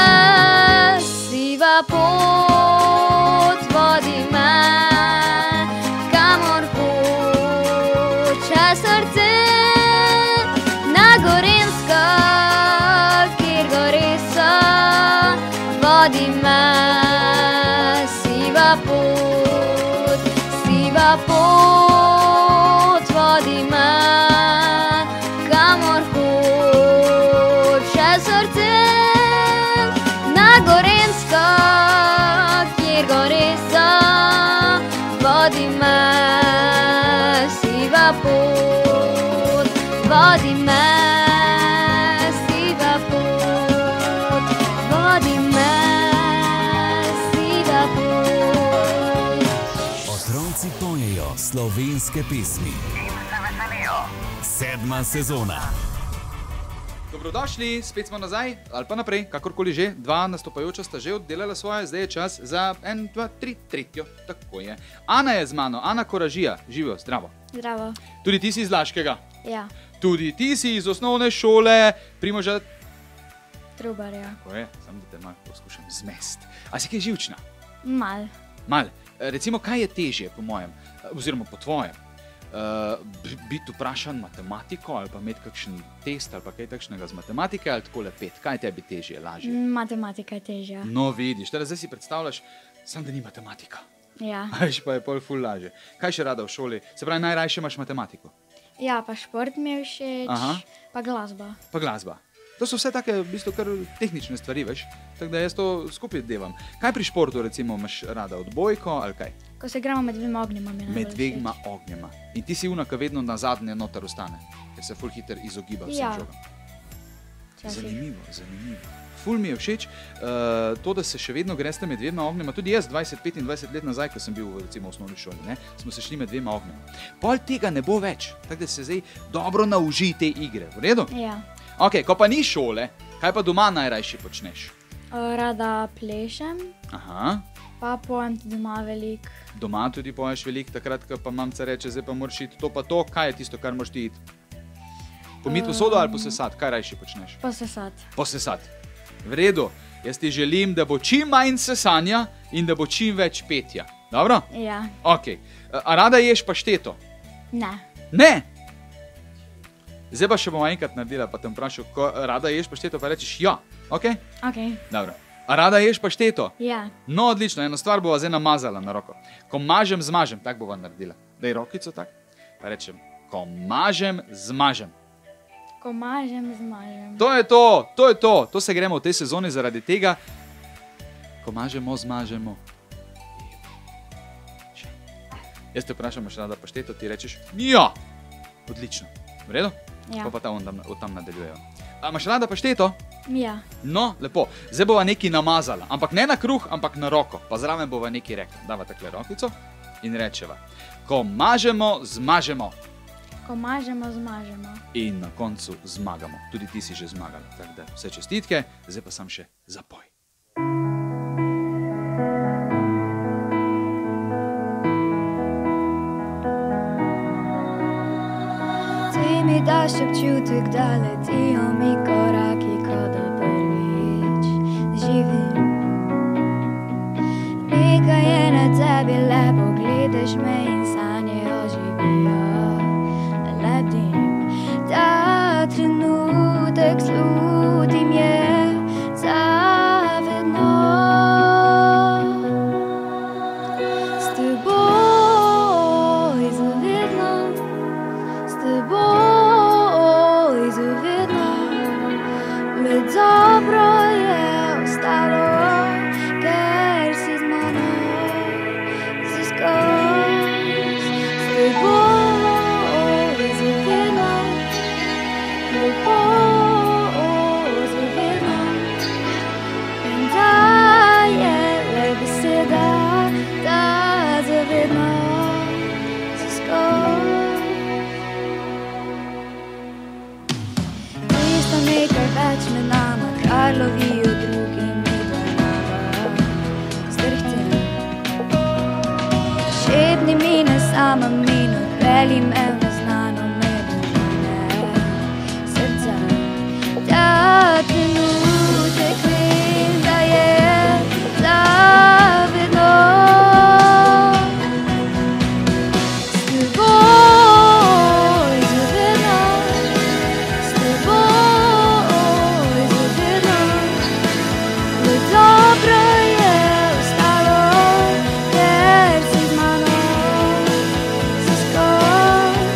Siva pot vodi me, kamor hoče srce. Na Gorenjsko, kjer gore so, vodi me siva pot. Siva pot vodi me, kamor hoče srce. Na Gorenjsko, kjer gore so, vodi me siva pot. Vodi me siva pot. Vodi me siva pot. Otroci pojejo slovenske pesmi. In se veselijo. 7. sezona. Dobrodošli, spet smo nazaj, ali pa naprej, kakorkoli že. Dva nastopajoča sta že oddelala svoje, zdaj je čas za 1, 2, 3, tretjo. Tako je. Ana je z mano, Ana Koražija. Živijo, zdravo. Zdravo. Tudi ti si iz Laškega. Ja, Tudi ti si iz osnovne šole Primoža. Trubarja. Tako je, samo da te malo poskušam zmest. A si kaj živčna? Mal. Mal. Recimo, kaj je težje po mojem, oziroma po tvojem? Biti vprašan matematiko ali pa imeti kakšen test ali pa kaj takšnega z matematike ali takole 5. Kaj tebi težje, lažje? Matematika je težja. No, vidiš, zdaj si predstavljaš, samo da ni matematika. Ja. Ajš pa je pol ful lažje. Kaj še rada v šoli? Se pravi, najrajše imaš matematiko. Ja, pa šport mi je všeč, Aha. pa glasba. Pa glasba. To so vse take, v bistvu, kar tehnične stvari, veš? Tako da jaz to skupaj devam. Kaj pri športu, recimo, imaš rada odbojko ali kaj? Ko se igramo med dvema ognjema, mi je najbolj Med dvema ognjema. In ti si una, ki vedno na zadnje noter ostane, ker se ful hiter izogiba vsem Ja. žogam. včasih. Zanimivo. Ful mi je všeč to, da se še vedno greste med dvema ognjema. Tudi jaz 20-25 let nazaj, ko sem bil recimo v osnovni šoli, ne, smo se šli med dvema ognjema. Pol tega ne bo več, tako da se zdaj dobro nauži te igre. V redu? Ja. Ok, ko pa ni šole, kaj pa doma najrajši počneš? Rada plešem, Aha, pa pojem tudi doma veliko. doma tudi poješ veliko, takrat, ko pa mamca reče, zdaj pa moraš iti to pa to, kaj je tisto, kar moraš ti iti? Pomiti posodo ali posesati, kaj rajši počneš? Posesat. Posesati. V redu, jaz ti želim, da bo čim manj sesanja in da bo čim več petja. Dobro? Ja. Ok. A rada ješ pašteto? Ne. Ne! Zdaj pa še bomo enkrat naredila, pa te vprašal, ko rada ješ pašteto, pa rečeš ja. Ok? Ok. Dobro. A rada ješ pašteto? Ja. No, odlično, eno stvar bova zdaj namazala na roko. Ko mažem, zmažem, tako bova naredila. Daj rokico tak, pa rečem, ko mažem, zmažem. Ko mažem, zmažem. To je to, to se gremo v tej sezoni zaradi tega, ko mažemo, zmažemo. Jaz te vprašam, imaš rada pašteto, ti rečeš, ja, odlično, v redu? Ja. Pa tam nadaljujejo. A imaš rada pašteto? Ja. No, lepo, zdaj bova nekaj namazala, ampak ne na kruh, ampak na roko, pa zraven bova nekaj rekla. Dava takle rokico in rečeva, ko mažemo, zmažemo. Ko mažemo, zmažemo. In na koncu zmagamo. Tudi ti si že zmagala. Tako da vse čestitke, zdaj pa sam še zapoj. Ti mi daš občutek, da letijo mi koraki, kot da prvič živim. Nekaj je na tebi lepo, gledaš me in sanje oživijo. Lebdim, ta trenutek slutim je zavedno. S teboj zavedno, s teboj zavedno. Le dobro je ostalo, ker si z mano vse skozi. S teboj med nama, kar lovijo drugi, mi dva nava zdrhtim. Šepni mi na samem minu, peli me v neznano, me dolžine srca. Ta trenutek vem, da je zavedno. S teboj zavedno, s teboj zavedno. Le dobro je ostalo, ker si z mano vse skozi.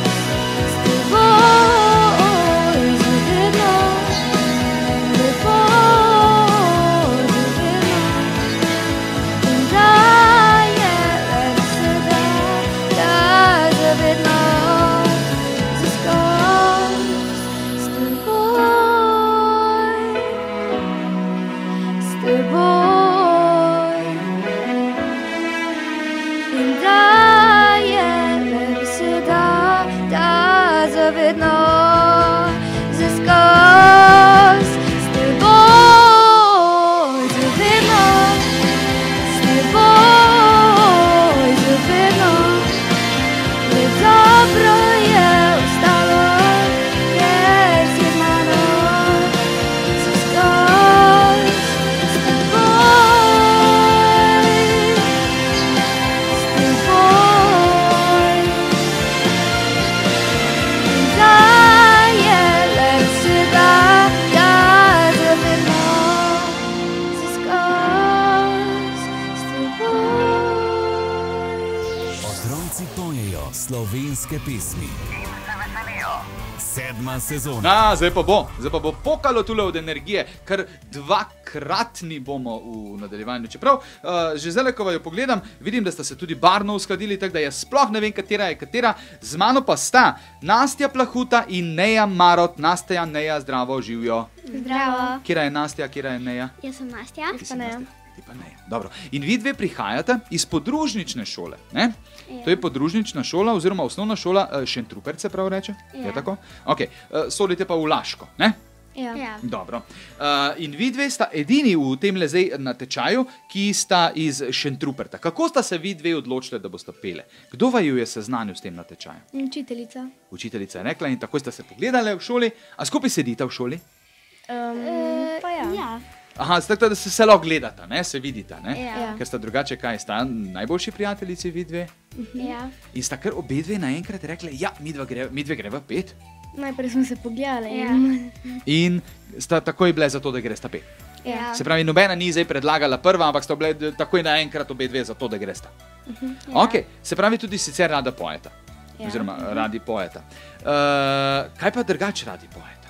pojejo slovenske pesmi. In se veselijo. 7. sezona. Zdaj pa bo pokalo tule od energije, kar dvakratni bomo v nadaljevanju. Čeprav, že zdaj, ko jo pogledam, vidim, da sta se tudi barno uskladili, tako da jaz sploh ne vem, katera je katera. Z mano pa sta Nastja Plahuta in Neja Marot. Nastja, Neja, zdravo, živijo. Zdravo. Kjera je Nastja, kjera je Neja? Jaz sem Nastja. Ti si Nastja. Ti pa Neja. Dobro. In vi dve prihajate iz podružnične šole, ne? To je podružnična šola oziroma osnovna šola Šentrupert, se prav reče? Je tako? Ok, sodite pa v Laško, ne? Ja. Dobro. In vi dve sta edini v tem zdaj natečaju, ki sta iz Šentruperta. Kako sta se vi dve odločili, da boste pele? Kdo vaju je seznanil s tem natečajem? Učiteljica. Učiteljica je rekla in takoj sta se pogledali v šoli. A skupaj sedite v šoli? Pa ja. Aha, tako da se lahko gledata, ne? Se vidita, ne? Ja. Ker sta drugače kaj, sta najboljši prijateljici vi dve? Ja. In sta kar obe dve naenkrat rekli, ja, mi dve greva pet. Najprej smo se pogledali. Ja. In sta takoj bile za to, da gresta pet. Ja. Se pravi, nobena ni zdaj predlagala prva, ampak sta bile takoj naenkrat obe dve za to, da gresta. Ok, se pravi, tudi sicer rada pojeta. Oziroma, radi pojeta. Kaj pa drugače radi pojeta?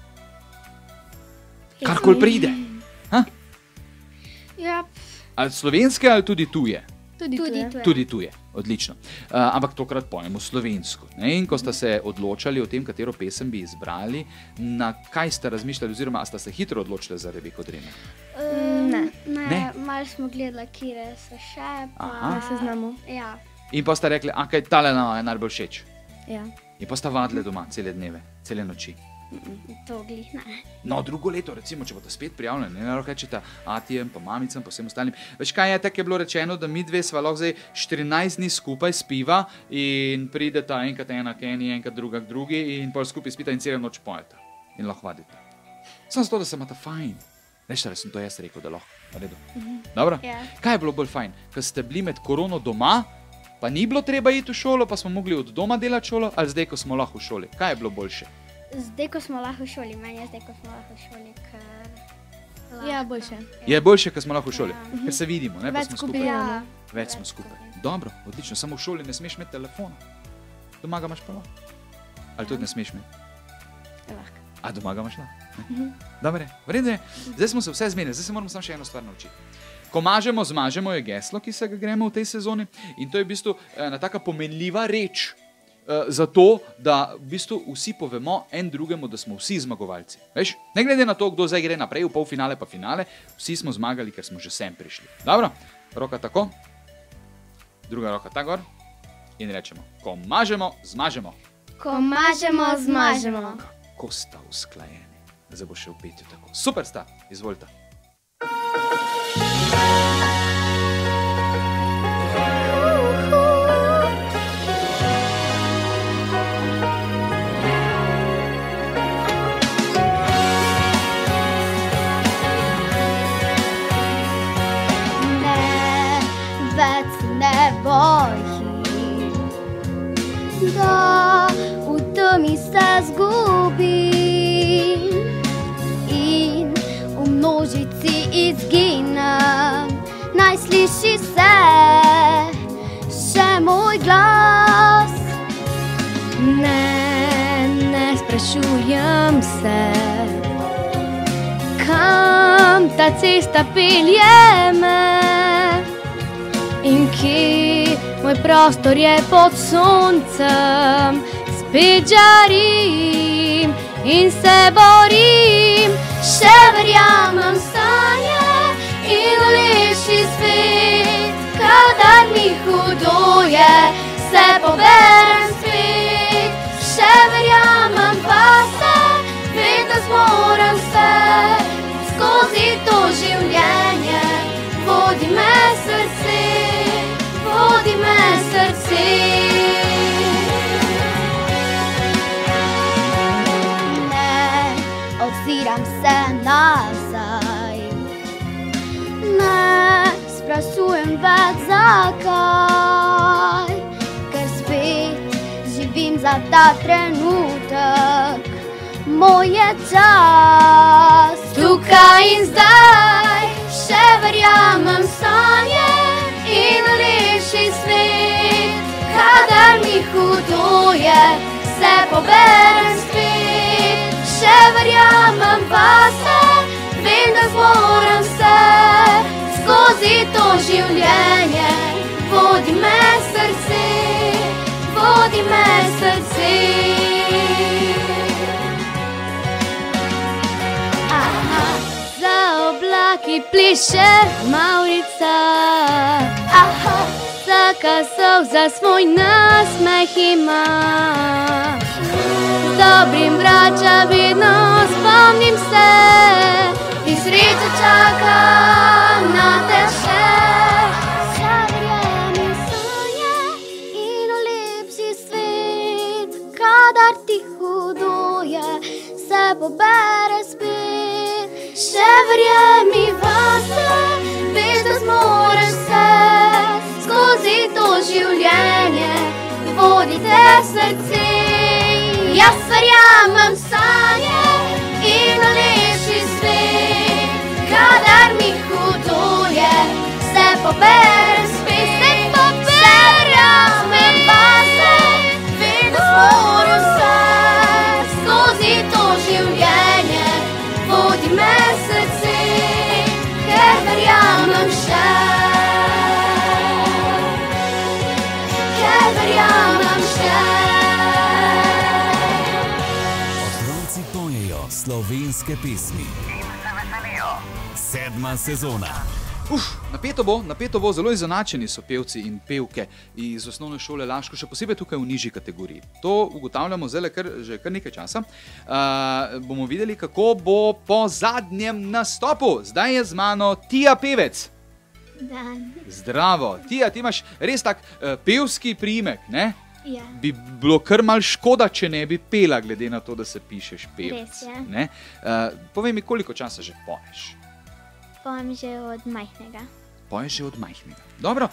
Karkoli pride. Ja. Ali slovenske, ali tudi tuje? Tudi tuje, odlično. Ampak tokrat pojemo slovensko. Ne? In ko sta se odločali o tem, katero pesem bi izbrali, na kaj ste razmišljali, oziroma sta se hitro odločili za Rebeko Dremelj? Ne, malo smo gledali, kire so še, pa se znamo. Ja. In pa sta rekli, a kaj tale nama je najbolj všeč? Ja. In pa sta vadile doma cele dneve, cele noči. To glih ne. No, drugo leto, recimo, če boste spet prijavljeni, ne lahko rečete atijem, pa mamicam, pa vsem ostalim. Veš kaj je, tako je bilo rečeno, da mi dve sva lahko zdaj 14 dni skupaj spiva in prideta enkrat ena k eni, enkrat druga k drugi in pol skupaj spita in celo noč pojeta. In lahko vadita. Samo zato, da se imata fajn. Veš, da sem to jaz rekel, da lahko. Naredo. Dobro? Kaj je bilo bolj fajn? Ker ste bili med korono doma, pa ni bilo treba iti v šolo, pa smo mogli od doma delati šolo, ali zdaj, ko smo lahko v šoli? Kaj je bilo boljše? Zdaj, ko smo lahko v šoli, meni je zdaj, ko smo lahko v šoli, ker... Ja, boljše. Je boljše, ko smo lahko v šoli, ker se vidimo, ne, pa smo skupaj. Ja. Več smo skupaj. Dobro, odlično, samo v šoli ne smeš imeti telefona. Doma ga imaš pa lahko. Ali tudi ne smeš imeti? Lahko. A doma ga imaš lahko? Dobre, vredno je. Zdaj smo se vse zmenili, zdaj se moramo samo še eno stvar naučiti. Ko mažemo, zmažemo je geslo, ki se ga gremo v tej sezoni in to je v bistvu ena taka pomenljiva reč, zato, da v bistvu vsi povemo en drugemu, da smo vsi zmagovalci. Veš, ne glede na to, kdo zdaj gre naprej v polfinale pa finale, vsi smo zmagali, ker smo že sem prišli. Dobro, roka tako, druga roka tako gor in rečemo, ko mažemo, zmažemo. Ko mažemo, zmažemo. Kako sta usklajeni, da zdaj bo še v petju tako. Super sta, izvolite. Da v temi se zgubim in v množici izginem, naj sliši se še moj glas. Ne sprašujem se, kam ta cesta pelje me in kje moj prostor je pod soncem. Spet žarim in se borim, še verjamem sanje in lepši svet. Kadar mi hudo je, se poberem spet. Še verjamem vase, vedno zmorem se. Skozi to življenje vodi me srce, vodi me srce. Oziram se nazaj, ne sprašujem več zakaj, ker spet živim za ta trenutek, moj je čas. Tukaj in zdaj še verjamem sanje in lepši svet. kadar mi hudo je, se poberem spet, še verjamem vase, vem, da zmorem se, skozi to življenje, vodi me srce, vodi me srce. Aha, za oblaki pliše Maurica, aha, vsaka solza svoj nasmeh ima. Z dobrim vrača vedno spomnim se, in sreča čaka na te še. Verjemi sanje in v lep si svet, kadar ti hudo je, se pobere spet. Še verjemi vase, veš, da zmoreš se, skozi to življenje, vodi te srce. Jaz verjamem sanje in v lepši svet, kadar mi hudo je, se poberem spet, se verjamem vase, vedno zmorem se, skozi to življenje, vodi me srce, ker verjamem še, ker verjamem še. Otroci pojejo slovenske pesmi. In se veselijo. 7. sezona. Napeto bo, zelo izenačeni so pevci in pevke iz osnovne šole Laško, še posebej tukaj v nižji kategoriji. To ugotavljamo zdaj že kar nekaj časa. Bomo videli, kako bo po zadnjem nastopu. Zdaj je z mano Tija Pevec. Dan. Zdravo. Tija, ti imaš res tak pevski priimek, ne? Ja. Bi bilo kar mal škoda, če ne bi pela, glede na to, da se pišeš pevec. Res je. Ne? Povej mi, koliko časa že poješ? Pojem že od majhnega. Poješ že od majhnega. Dobro.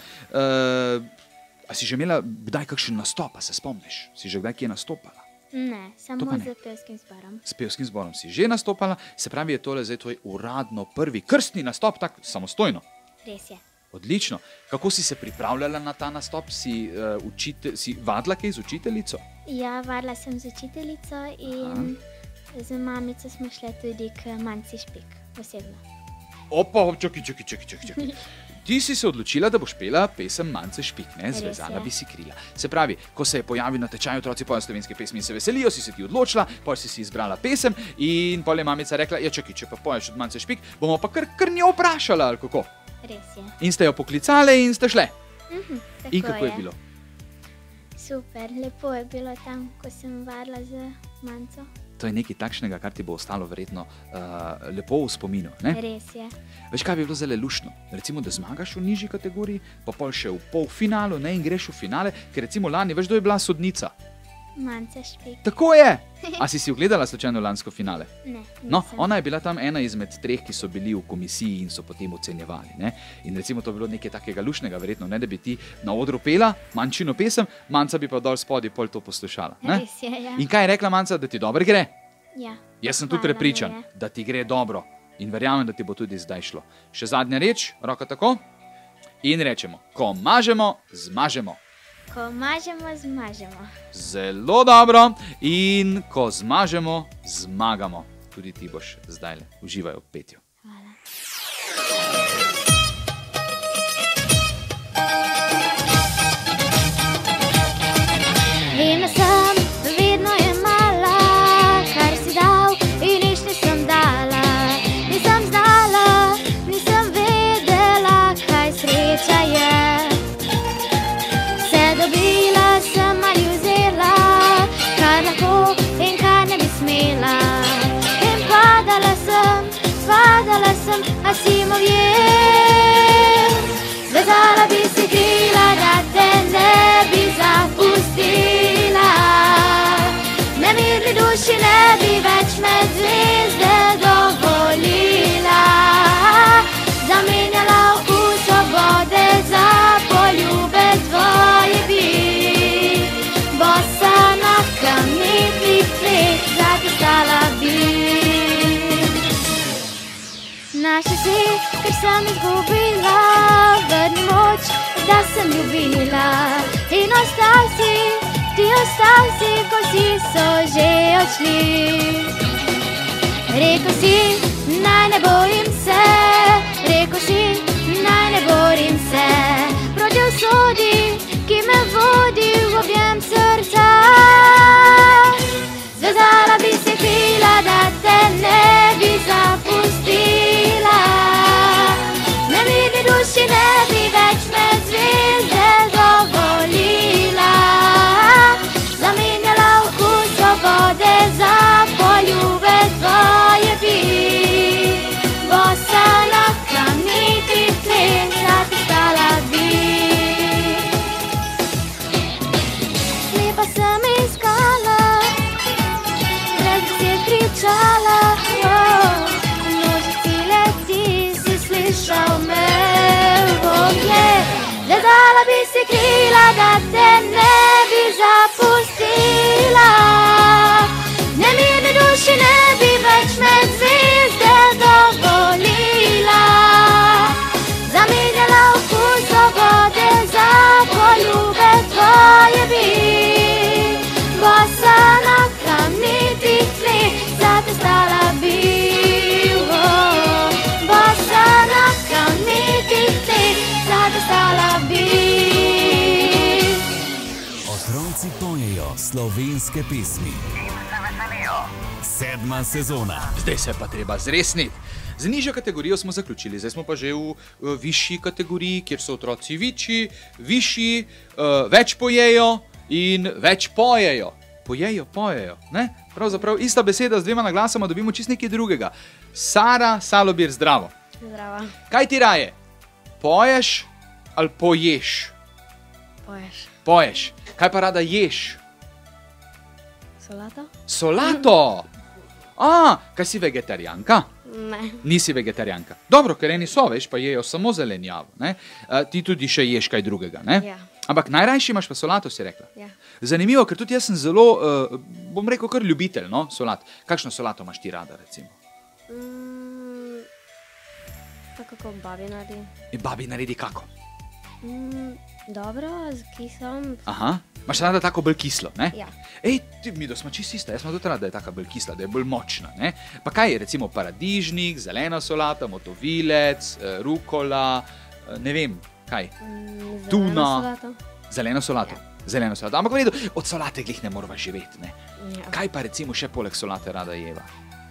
A si že imela kdaj kakšen nastop, a se spomniš? Si že kdaj kje nastopala? Ne, samo To pa ne. z pevskim zborom. S pevskim zborom si že nastopala, se pravi, je tole zdaj tvoj uradno prvi krstni nastop, tak samostojno. Res je. Odlično. Kako si se pripravljala na ta nastop? Si vadila kaj z učiteljico? Ja, vadila sem z učiteljico in z mamico smo šli tudi k Manci Špik, osebno. Opa, čakaj. Ti si se odločila, da boš pela pesem Mance Špik, ne? Res Zvezala je. bi si krila. Se pravi, ko se je pojavil na tečaju Otroci pojejo slovenske pesmi in se veselijo, si se ti odločila, pol si izbrala pesem in pol je mamica rekla, ja čakaj, če pa poješ od Mance Špik, bomo pa kar njo vprašala, ali kako? Res je. In ste jo poklicale in ste šle. Tako In kako je bilo? Super, lepo je bilo tam, ko sem vadila z Manco. To je nekaj takšnega, kar ti bo ostalo verjetno lepo v spominu, ne? Res je. Veš, kaj bi bilo zelo luštno? Recimo, da zmagaš v nižji kategoriji, pa pol še v polfinalu, ne, in greš v finale, ker recimo lani, veš, kdo je bila sodnica? Manca Špik. Tako je! A si ogledala slučajno lansko finale? Ne, No, nisem. ona je bila tam ena izmed 3, ki so bili v komisiji in so potem ocenjevali, ne? In recimo to bilo nekaj takega luštnega, verjetno, ne, da bi ti na odru pela Mančino pesem, Manca bi pa dol spodaj pol to poslušala, ne? Res je, ja. In kaj je rekla Manca, da ti dobro gre? Ja. Jaz sem tudi Hvala, prepričan, me je. da ti gre dobro in verjamem, da ti bo tudi zdaj šlo. Še zadnja reč, roka tako. In rečemo, ko mažemo, zmažemo. Ko mažemo, zmažemo. Zelo dobro. In ko zmažemo, zmagamo. Tudi ti boš zdaj uživaj v petju. Hvala. Vem, sem vedno jemala, kar si dal in nič nisem dala. Nisem znala, nisem vedela, kaj sreča je. Vse dobila sem ali vzela, kar lahko in kar ne bi smela. In padala sem, a si mu vjel. Zvezala bi se krila, da te ne bi zapustila. Nemirni duši ne bi več med zvezde dovolila. Zamenjala okus vode za poljube tvoje bi. Bosa na kamnitih tleh zakrstala bi. Našla si, ker sem izgubila, vrni moč, da sem ljubila. In in ostal si, ko si so že odšli. Rekel si, naj ne bojim se, rekel si, naj ne borim se, proti usodi, ki me vodi v objem srca. Zvezala bi se krila, da te ne bi zapustila, v nemirni duši ne bi več med zvezde dovolila, zamenjala okus svobode za poljube tvoje bi, bosa na kamnitih tleh zatistala bi. Slepa sem iskala, brez besed kričala, množici leti si slišal me v oblek. Zvezala bi si krila, da te ne bi zapustila, v nemirni duši ne bi več med zvezde dovolila, zamenjala okus svobode za poljube tvoje bi, bosa na kamnitih tleh zatistala bi, bosa na kamnitih tleh zatistala bi. Otroci pojejo slovenske pesmi. Sedma sezona. Zdaj se pa treba zresniti. Z nižjo kategorijo smo zaključili, zdaj smo pa že v višji kategoriji, kjer so otroci višji, več pojejo in več pojejo. Pojejo, ne? Pravzaprav ista beseda z dvema naglasoma, dobimo čist nekaj drugega. Sara Salobir, zdravo. Zdravo. Kaj ti raje? Poješ ali poješ? Poješ. Poješ. Kaj pa rada ješ? Solato? Solato! Kaj si vegetarijanka? Ne. Nisi vegetarijanka. Dobro, ker eni so, veš, pa jejo samo zelenjavo, ne? Ti tudi še ješ kaj drugega, ne? Ja. Ampak najrajši imaš pa solato, si rekla. Ja. Zanimivo, ker tudi jaz sem zelo, bom rekel, kar ljubitelj, no, solat. Kakšno solato imaš ti rada, recimo? Tako kot babi naredi. In babi naredi kako? Dobro, z kisom. Aha, imaš rada tako bolj kislo, ne? Ja. Ej, mi da smo čisto ista, jaz sem tudi rada, da je taka bolj kisla, da je bolj močna, ne? Pa kaj je, recimo paradižnik, zelena solata, motovilec, rukola, ne vem, kaj? Tuna. Zeleno solato. Ja. Zeleno solato. Ampak v redu, od solate glih ne morava živeti, ne? Ja. Kaj pa recimo še poleg solate rada jeva?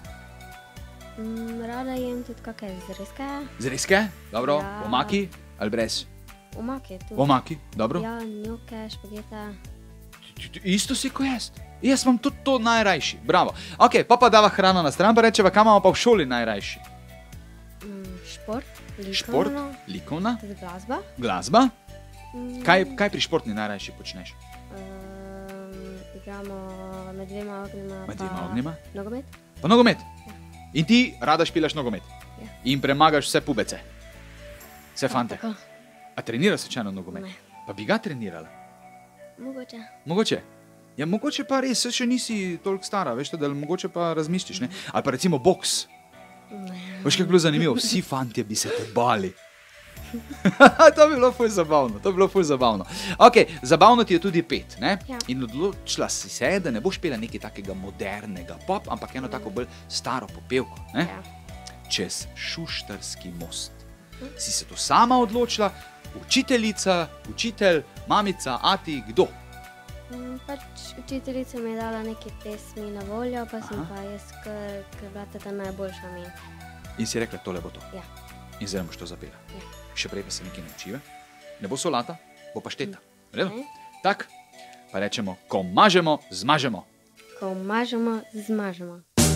Rada jem tudi kakšne zrezke. Zrezke? Dobro, Ja. omaki ali brez? Omake tudi. Omaki, dobro. Ja, njoke, špagete. Isto si ko jaz. Jaz imam tudi to najrajši, bravo. Ok, pa dava hrano na stran, pa rečeva, kam imamo pa v šoli najrajši? Šport, likovno. Šport, likovna, Tudi glasba. glasba. Kaj pri športni najrajši počneš? Igramo med dvema ognjema. Med dvema ognjema? Nogomet. Pa nogomet. In ti rada špilaš nogomet. Ja. In premagaš vse pubece. Vse fante. Tako. A treniraš slučajno nogomet? Ne. Pa bi ga trenirala? Mogoče. Mogoče. Ja, mogoče pa res, še nisi toliko stara, veš, da mogoče pa razmisliš, ne? Ali pa recimo boks. Ne. Veš, kako je bilo zanimivo, vsi fantje bi se te bali. To bi bilo ful zabavno, Ok, zabavno ti je tudi pet, ne? Ja. In odločila si se, da ne boš pela nekaj takega modernega pop, ampak eno tako bolj staro popevko, ne? Ja. Čez Šuštarski most. Si se to sama odločila, učiteljica, učitelj, mamica, ati, kdo? Pač učiteljica mi je dala neke pesmi na voljo, pa sem pa jaz, ker bila ta najboljša mi. In si rekla, tole bo to. Ja. In zdaj boš to zapela. Ja. Še prej pa se nekaj naučiva. Ne bo solata, bo pašteta. Redo? Ne. Tak, pa rečemo, ko mažemo, zmažemo. Ko mažemo, zmažemo.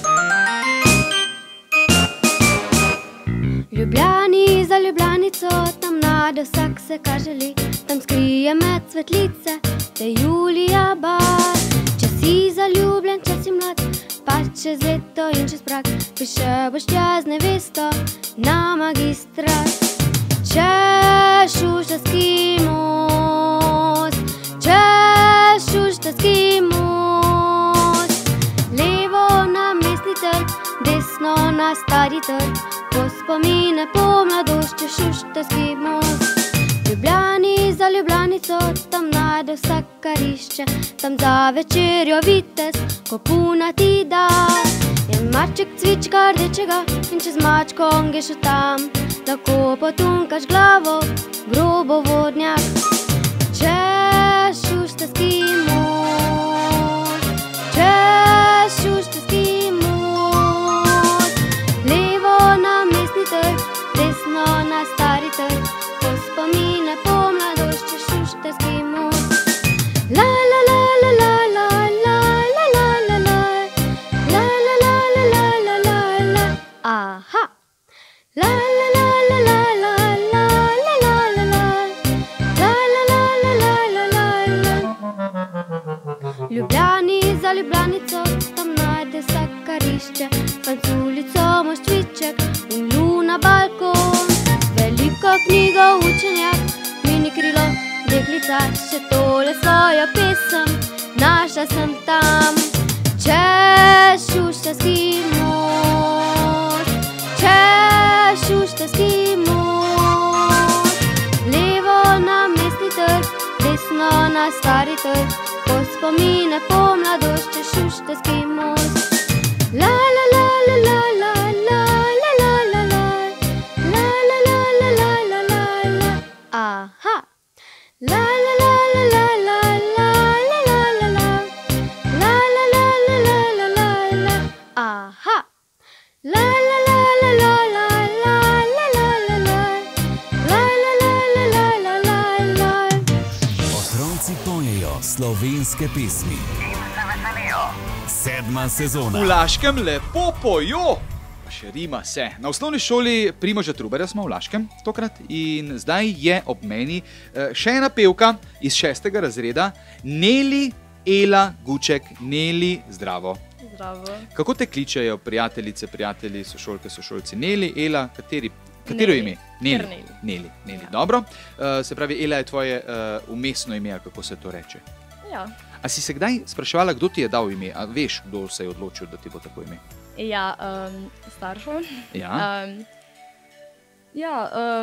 Ljubljani za Ljubljanico, tam nade vsak se kar želi, tam skrije med svetlice, te Julija bar. Če si zaljubljen, če si mlad, pa čez leto in čez prag, prišel boš tja z nevesto na magistrat. Čez Šuštarski most, čez Šuštarski most, levo na Mestni trg, desno na Stari trg, po spomine po mladost čez Šuštarski most. Ljubljani za Ljubljanico, tam najde vsak karišče, tam za večerjo vitez, ko puna ti da. Je maček cvička rdečega in čez mačko on gre še tam, tako potunkaš glavo, grobo vodnjak. Češ šuštarski most, češ šuštarski most, levo na Mestni trg, desno na Stari trg, ko spomine po mladosti šuštarski most. La la la la la la la la la la la la la la la la la la la. Aha. La la la la la la la la la la la la la la la la la la. Ljubljani za Ljubljanico, tam najde vsak karišče, Franculico moščviček in luna balkon. Veliko knjigo učenjak, mini krilo, deklica, še tole svojo pesem, našla sem tam. Češ šuštarski most, češ šuštarski most, levo na Mestni trg, desno na Stari trg, ko spomine po mladosti šuštarski most. La la la la la la la la la la la la la la la la la la la. Aha. La la la la la la la la la la la la la la la la la la. Aha. La la la la la la la la la la la la la la la la la. Otroci pojejo slovenske pesmi. In se veselijo. 7. sezona. V Laškem lepo pojo. Pa še rima se. Na osnovni šoli Primoža Trubarja smo v Laškem tokrat in zdaj je ob meni še ena pevka iz 6. razreda, Neli Ela Guček. Neli, zdravo. Zdravo. Kako te kličejo prijateljice, prijatelji, sošolke, sošolci? Neli, Ela, katero Neli. ime? Kar Neli. Neli. Neli, Neli. Ja. Dobro. Se pravi, Ela je tvoje umestno ime, ali kako se to reče. Ja. A si se kdaj spraševala, kdo ti je dal ime? A veš, kdo se je odločil, da ti bo tako ime? Ja, staršev. Ja. Ja,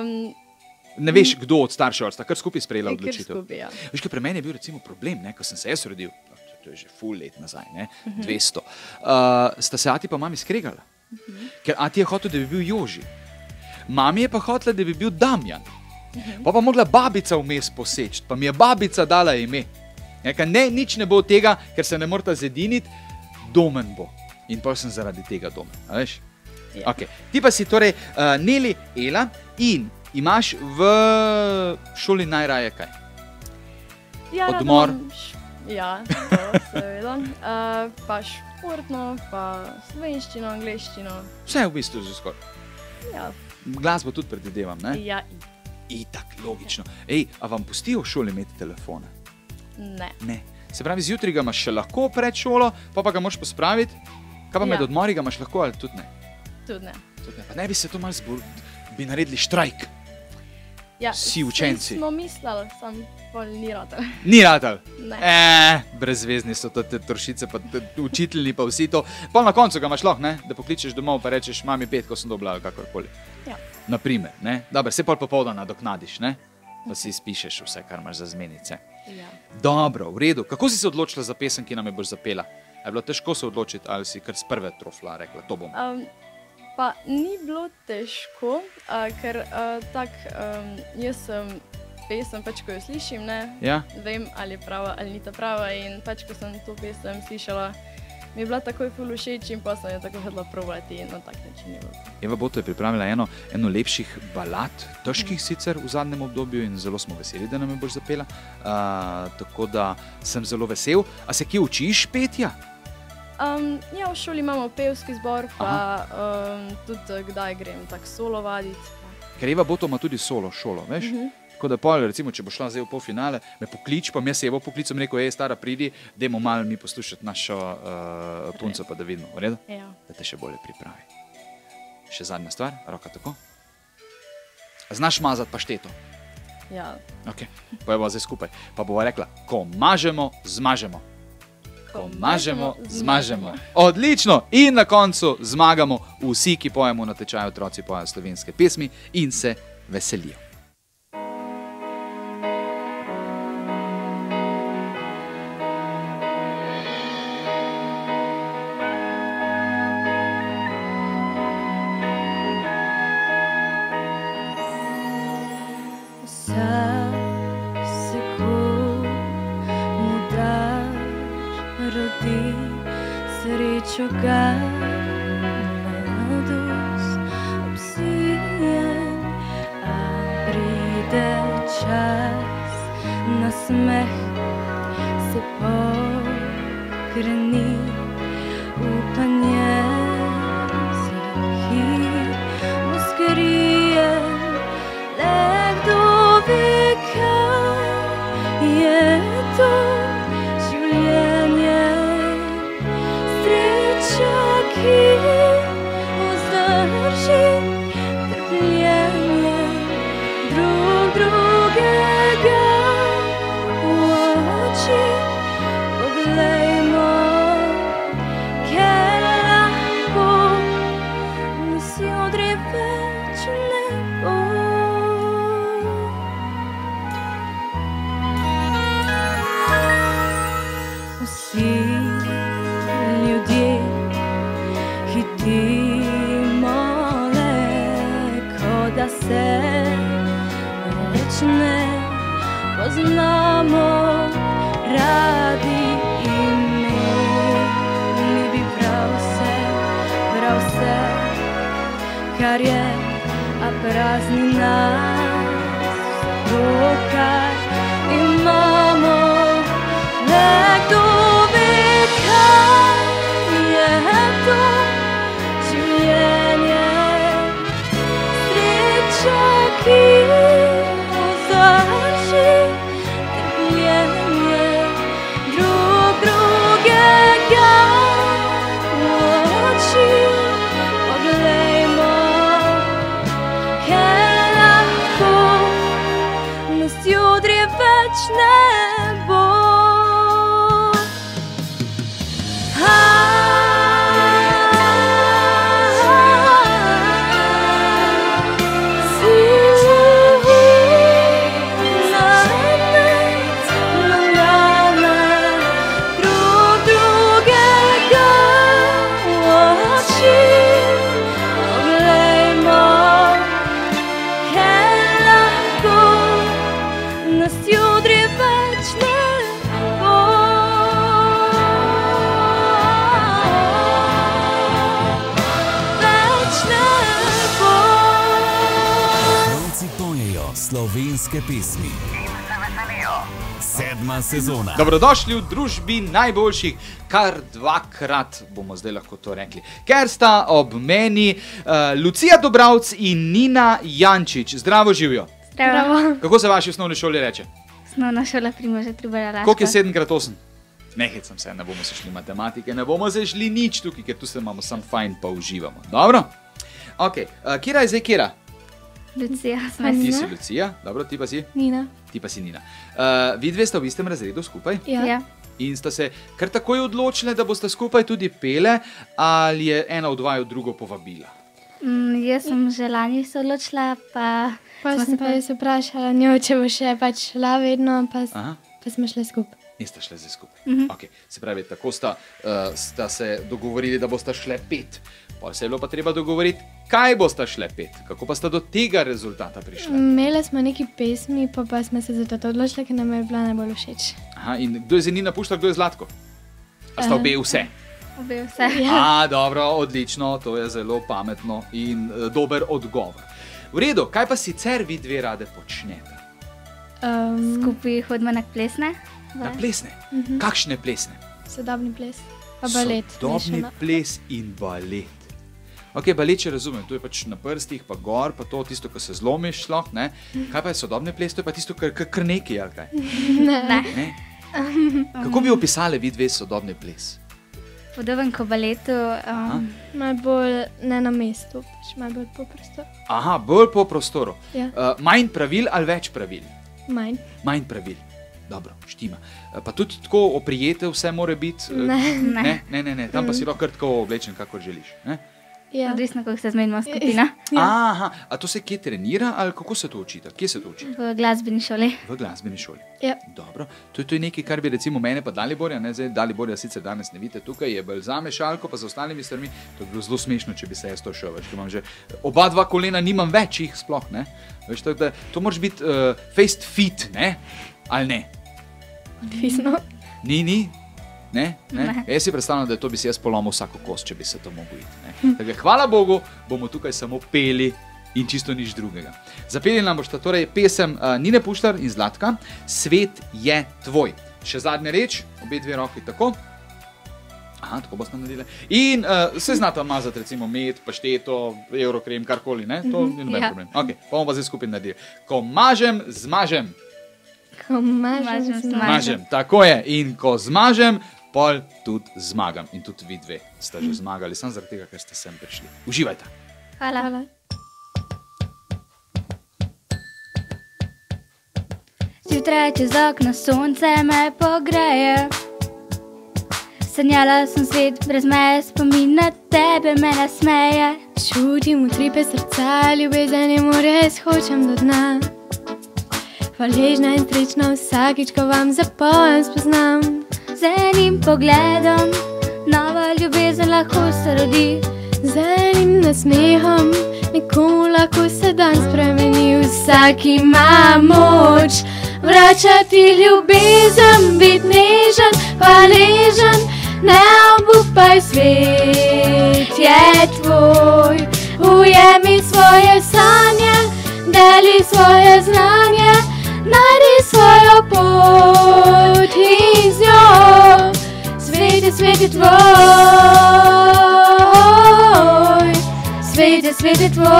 Ne veš, kdo od staršev, ali sta kar skupaj sprejela kar odločitev? skupaj, ja. Veš, kaj pri meni je bil recimo problem, ne, ko sem se jaz rodil, to je že ful let nazaj, ne, 200, sta se ati pa mami skregala. Ker ati je hotel, da bi bil Joži. Mami je pa hotela, da bi bil Damjan. Pa mogla babica vmes poseči, pa mi je babica dala ime. Ne, nič ne bo od tega, ker se ne morata zediniti, Domen bo. In pa sem zaradi tega Domen, a veš? Ja. Okay. Ti pa si torej Neli Ela in imaš v šoli najraje kaj? Ja, rada Odmor. Ja, to seveda. Pa športno, pa slovenščino, angleščino. Vse v bistvu že skoraj. Ja, Glasbo tudi predvidevam, ne? ja, Itak, logično. Ej, a vam pustijo v šoli imeti telefone? ne. Ne. Se pravi, zjutraj ga imaš še lahko pred šolo, pa ga moraš pospraviti, kaj pa med Ja. odmori ga imaš lahko ali tudi ne? Tudi ne. Tudi ne. Pa ne bi se to malo bi naredili štrajk. Ja, Vsi učenci. Smo mislili, sam pol ni ratal. Ni ratal. Ne. Brezvezni so to te toršice, pa učitelji, pa vsi to. Pol na koncu ga imaš lahko, ne? Da pokličeš domov, pa rečeš, mami, 5, ko sem dobila, ali kakorkoli. Ja. Naprimer, ne? Dobar, se pol popoldan nadoknadiš, ne? Pa si izpišeš vse, kar imaš za zmenice. Ja. Dobro, v redu. Kako si se odločila za pesem, ki nam je boš zapela? Je bilo težko se odločiti, ali si kar z prve trofla rekla, to bom? Pa ni bilo težko, ker jaz sem pesem, pač ko jo slišim, ne, Ja? vem, ali je prava ali ni ta prava in pač ko sem to pesem slišala, mi je bila takoj ful všeč in pa sem jo tako hodila probati in na tak način je bilo. Eva Boto je pripravila eno lepših balad, težkih sicer v zadnjem obdobju in zelo smo veseli, da nam je boš zapela. Tako da sem zelo vesel. A se kje učiš petja? Ja, v šoli imamo pevski zbor, pa tudi kdaj grem tak solo vaditi. Ker Eva Boto ima tudi solo šolo, veš? Tako da pol, recimo, če bo šla zdaj v polfinale, me poklič, pa jaz se Evo poklicam, rekel, stara, pridi, dajmo malo mi poslušati našo punco, pa da vidimo, v redu? Ja. Da te še bolje pripravi. Še zadnja stvar, roka tako. Znaš mazati pašteto? Ja. Ok, pa bova zdaj skupaj. Pa bova rekla, ko mažemo, zmažemo. Ko mažemo, zmažemo. Odlično! In na koncu zmagamo vsi, ki pojemo na tečaju Otroci pojejo slovenske pesmi in se veselijo. rodi srečo ga mladost obsijen, a pride čas, nasmeh se pokreni, upanje zihi uskrije, le kdo ve, kaj je to življenje, sreča, ki vzdrži trpljenje, drug drugega v oči poglejmo, ker lahko nas jutri več ne bo. Vsi ljudje hitimo le, kot da se več ne poznamo, radi imeli bi prav vse, kar je, a prazni nas to, kar imamo. Le kdo ve, kaj je to življenje, sreča, ki vzdrži trpljenje, drug drugega v oči poglejmo, ker lahko nas jutri več ne bo. Slovenske pesmi. Sedma sezona. Dobrodošli v družbi najboljših, kar dvakrat bomo zdaj lahko to rekli. Ker sta ob meni Lucija Dobravc in Nina Jančič. Zdravo, živijo. Zdravo. Kako se vaši osnovni šoli reče? Osnovna šola Primoža Trubarja Laško. Koliko je 7x8? Ne hecam se, ne bomo se šli matematike, ne bomo se šli nič tukaj, ker tu se imamo sam fajn pa uživamo. Dobro? Ok, kjera je zdaj kjera? Lucija. Ti si Lucija, dobro, ti pa si? Nina. Ti pa si Nina. Vi dve sta v istem razredu skupaj? Ja. In sta se kar takoj odločile, da boste skupaj tudi pele, ali je ena od vaju drugo povabila? Jaz sem že lani se odločila, pa sem pa jaz vprašala njo, če bo še pač šla vedno, pa smo šle skupaj. Niste šle zdaj skupaj. Ok, se pravi, tako sta se dogovorili, da boste šle pet. Pa se je bilo pa treba dogovoriti, kaj boste šle pet. Kako pa sta do tega rezultata prišli? Imeli smo neki pesmi, pa smo se za to odločili, ker nam je bila najbolj všeč. Aha, in kdo je Nina Puštar, kdo je Zlatko? A sta obe vse? Obe vse. Dobro, odlično, to je zelo pametno in dober odgovor. V redu, kaj pa sicer vi dve rade počnete? Skupaj hodimo na plesne. Na plesne? Kakšne plesne? Sodobni ples, pa balet. Sodobni ples in balet. Ok, balet, če razumem, to je pač na prstih, pa gor, pa to tisto, ko se zlomiš šlo, ne? Kaj pa je sodobni ples, to je pa tisto, kar neki, ali kaj? Ne. Kako bi opisali vi dve sodobni ples? Podoben kot baletu. Malo bolj ne na mestu, pač malo bolj po prostoru. Aha, bolj po prostoru. Ja. Manj pravil ali več pravil? Manj. Manj pravil. Dobro, štima. Pa tudi tako oprijete vse more biti? Ne. Tam pa si lahko kar tako oblečen, kakor želiš. Ja. Odvisno, kako se zmenimo skupina. Aha, a to se kje trenira ali kako se to učite? Kje se to učite? V glasbeni šoli. V glasbeni šoli. Ja. Dobro. To je nekaj, kar bi recimo mene pa Daliborja, ne zdaj, Daliborja sicer danes ne vidite tukaj, je bolj zame šalko, pa za ostalimi stvarmi, to bi bilo zelo smešno, če bi se jaz to šel več, ker imam že oba dva kolena, nimam več jih sploh, ne. Veš, to moraš biti face fit, ne? Ali ne? Odvisno. Ni? Ne? Jaz si predstavljam, da to bi si jaz polomil vsako kost, če bi se to mogel iti. Tako, hvala Bogu, bomo tukaj samo peli in čisto nič drugega. Zapeli nam boš torej pesem Nine Puštar in Zlatka, Svet je tvoj. Še zadnja reč, obe dve roki tako. Aha, tako boste naredili. In se znate mazati, recimo med, pašteto, eurokrem, karkoli, ne? To ni noben problem. Ok, pa bomo pa zdaj skupaj naredili. Ko mažem, zmažem. Ko mažem, Zmažem, tako je. In ko zmažem, pol tudi zmagam. In tudi vi dve ste že zmagali, samo zaradi tega, ker ste sem prišli. Uživajte. Hvala. Zjutraj čez okno sonce me pogreje. Sanjala sem svet brez meje, spomin na tebe me nasmeje. Čutim utripe srca, ljubezen je more, hočem do dna. Hvaležna in srečna vsakič, ko vam zapojem spoznam. Z enim pogledom nova ljubezen lahko se rodi. Z enim nasmehom nekomu lahko se dan spremeni. Vsak ima moč vračati ljubezen, biti nežen, hvaležen, ne obupaj, svet je tvoj. Ujemi svoje sanje, deli svoje znanje, najdi svojo pot in z njo. Svet je tvoj, svet je tvoj.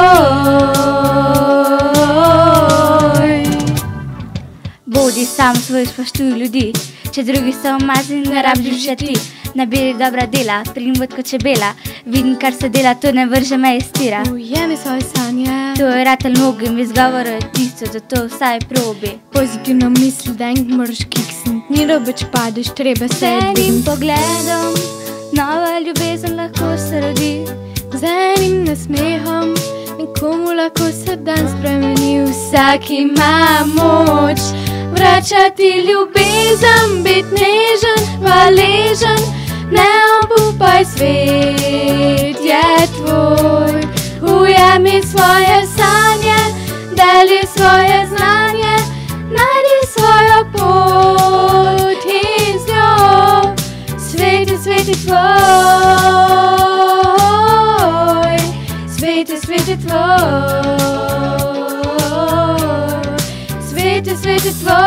Bodi sam svoj, spoštuj ljudi, če drugi so umazni, ne rabiš še ti. Na beli dobra dela, pridem vod kot čebela, vidim, kar se dela, to ne vrže me iz tira. Ujemi svoje sanje, to je ratelj mnogim, izgovor je tisto, zato vsaj probi. Pozitivno misli, da jim moraš kiksnit, ni robe, če padeš, treba se Z enim pogledom nova ljubezen lahko se rodi. Z enim nasmehom nekomu lahko se dan spremeni. Vsak ima moč vračati ljubezen, biti nežen, hvaležen, ne obupaj, svet je tvoj. Ujemi svoje sanje, deli svoje znanje, najdi svojo pot in z njo. Svet je tvoj, svet je tvoj. Svet je tvoj, svet je tvoj.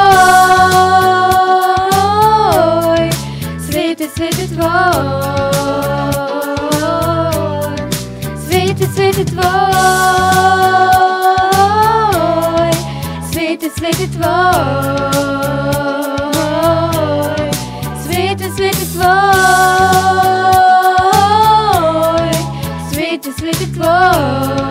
Svet je tvoj, svet je tvoj. Svet je tvoj, svet je tvoj. Svet je tvoj.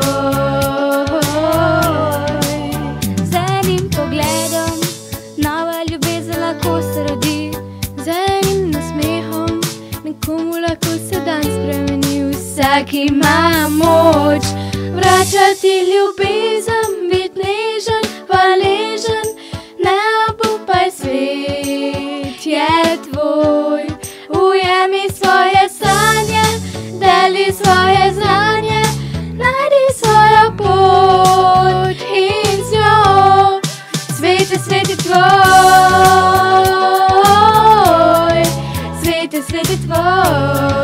Z enim pogledom nova ljubezen lahko se rodi. Z enim nasmehom nekomu lahko se dan spremeni. Vsak ima moč vračati ljubezen, biti nežen, hvaležen, ne obupaj, svet je tvoj. Ujemi svoje sanje, deli svoje znanje, najdi svojo pot in z njo. Svet je tvoj, svet je tvoj.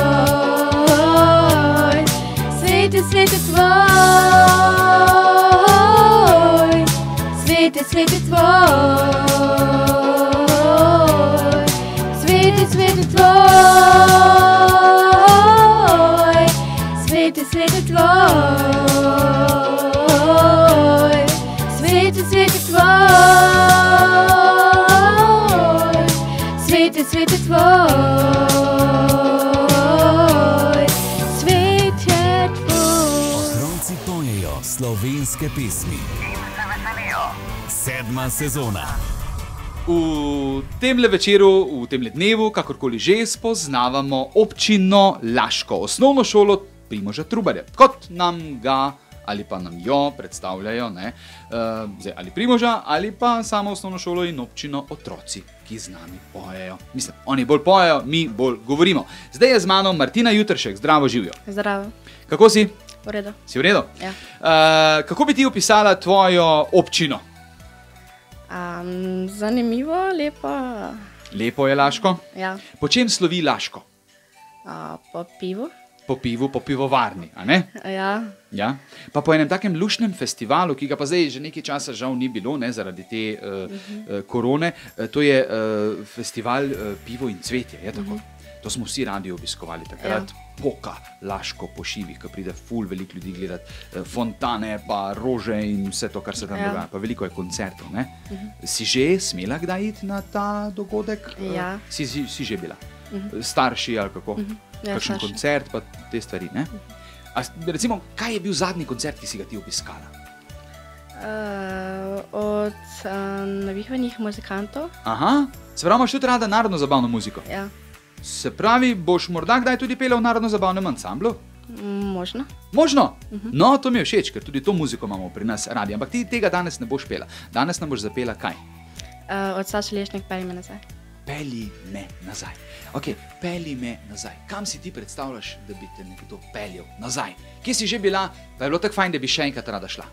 Svet je tvoj, svet je tvoj. Svet je tvoj, svet je tvoj. Svet je tvoj, svet je tvoj. Svet je tvoj. Otroci pojejo slovenske pesmi. In se veselijo. 7. sezona. V temle večeru, v temle dnevu, kakorkoli že, spoznavamo občino Laško, osnovno šolo Primoža Trubarja, kot nam ga ali pa nam jo predstavljajo, ne, zdaj, ali Primoža ali pa samo osnovno šolo in občino otroci, ki z nami pojejo. Mislim, oni bolj pojejo, mi bolj govorimo. Zdaj je z mano Martina Jutršek, zdravo, živijo. Zdravo. Kako si? V redu. Si v redu? Ja. Kako bi ti opisala tvojo občino? Zanimivo, lepa. Lepo je Laško. Ja. Po čem slovi Laško? Po pivu. Po pivu, po pivovarni, a ne? Ja. Ja. Pa po enem takem luštnem festivalu, ki ga pa zdaj že nekaj časa žal ni bilo, ne, zaradi te korone, to je festival Pivo in cvetje, je tako? To smo vsi radi obiskovali takrat. Poka Laško po šivih, ko pride ful veliko ljudi gledati, fontane, pa rože in vse to, kar se tam dogaja. Pa veliko je koncertov, ne? Si že smela kdaj iti na ta dogodek? Ja. Si že bila? Starši ali kako? Kakšen koncert, pa te stvari, ne? Recimo, kaj je bil zadnji koncert, ki si ga ti obiskala? Od Navihvanih muzikantov. Aha, se pravi, imaš tudi rada narodno zabavno muziko? Ja. Se pravi, boš morda kdaj tudi pela v narodno zabavnem ansamblu? Možno. Možno? No, to mi je všeč, ker tudi to muziko imamo pri nas radi, ampak ti tega danes ne boš pela. Danes nam boš zapela kaj? Od Saše Lešnik, Pelji me nazaj. Pelji me nazaj. Ok, pelji me nazaj. Kam si ti predstavljaš, da bi te nekdo peljal nazaj? Kje si že bila, pa je bilo tako fajn, da bi še enkrat rada šla?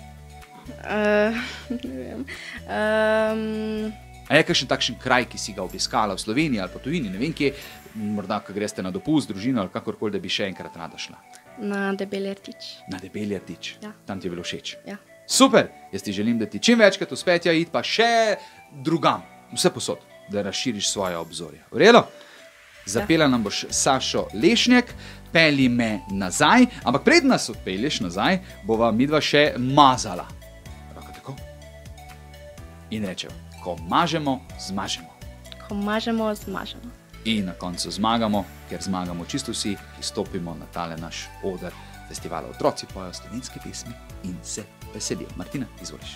Ne vem. A je kakšen takšen kraj, ki si ga obiskala v Sloveniji ali pa tujini, ne vem kje, morda, ko greste na dopust, družino ali kakorkoli, da bi še enkrat rada šla? Na Debeli rtič. Na Debeli rtič? Ja. Tam ti je bilo všeč? Ja. Super! Jaz ti želim, da ti čim večkrat uspe tja iti, pa še drugam, vse posod, da razširiš svoje obzorje. V redu? Zapela nam boš Sašo Lešnjak, Pelji me nazaj, ampak pred nas odpelješ nazaj, bova midva še mazala. Roko tako? In rečev, ko mažemo, zmažemo. Ko mažemo, zmažemo. In na koncu zmagamo, ker zmagamo čisto vsi, ki stopimo na tale naš oder festivala. Otroci pojejo slovenske pesmi in se veselijo. Martina, izvoliš.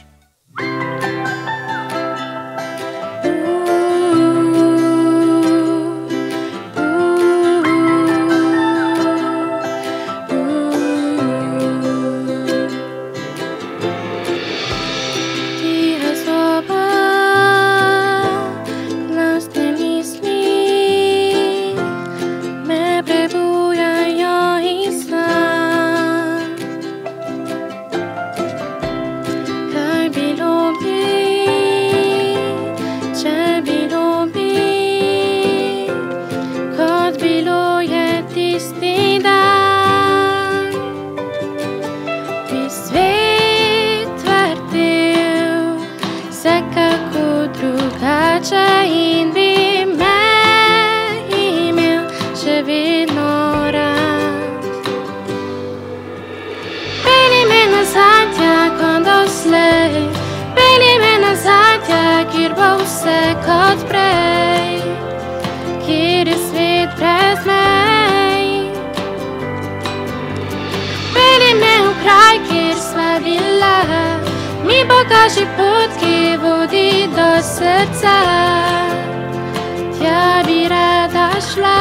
Pokaži pot, ki vodi do srca, tja bi rada šla.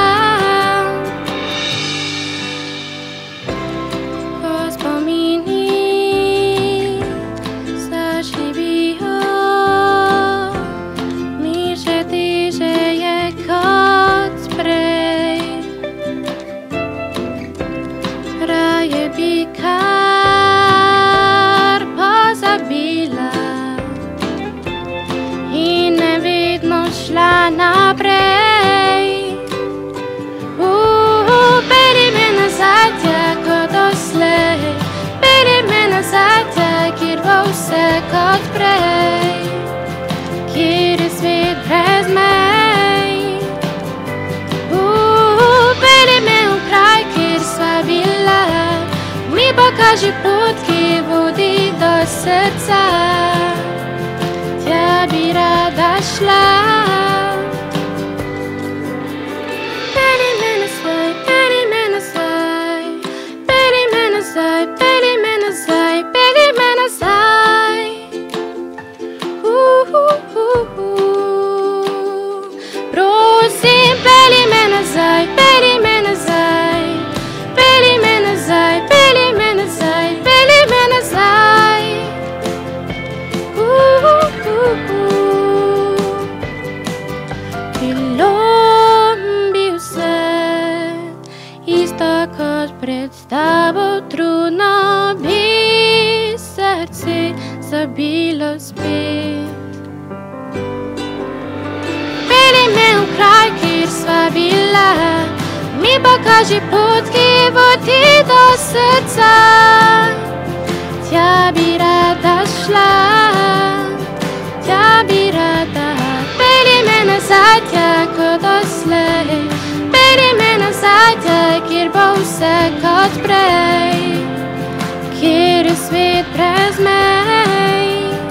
Ko spomini zaživijo, mi še teže je kot prej. Raje bi šla naprej. Pelji me nazaj tja, kot doslej. Pelji me nazaj tja, kjer bo vse kot prej. Kjer je svet brez mej. Pelji me v kraj, kjer sva bila. Mi pokaži pot, ki vodi do srca. Tja bi rada šla. Prosim, pelji me nazaj, pelji me nazaj. Pelji me nazaj, pelji me nazaj, pelji me nazaj. Bilo bi vse isto kot pred tabo, trudno bi srce zabilo spet. Pelji me pokaži pot, ki vodi do srca. Tja bi rada šla, tja bi rada. Pelji me nazaj tja, kot doslej. Pelji me nazaj tja, kjer bo vse kot prej. Kjer je svet brez mej.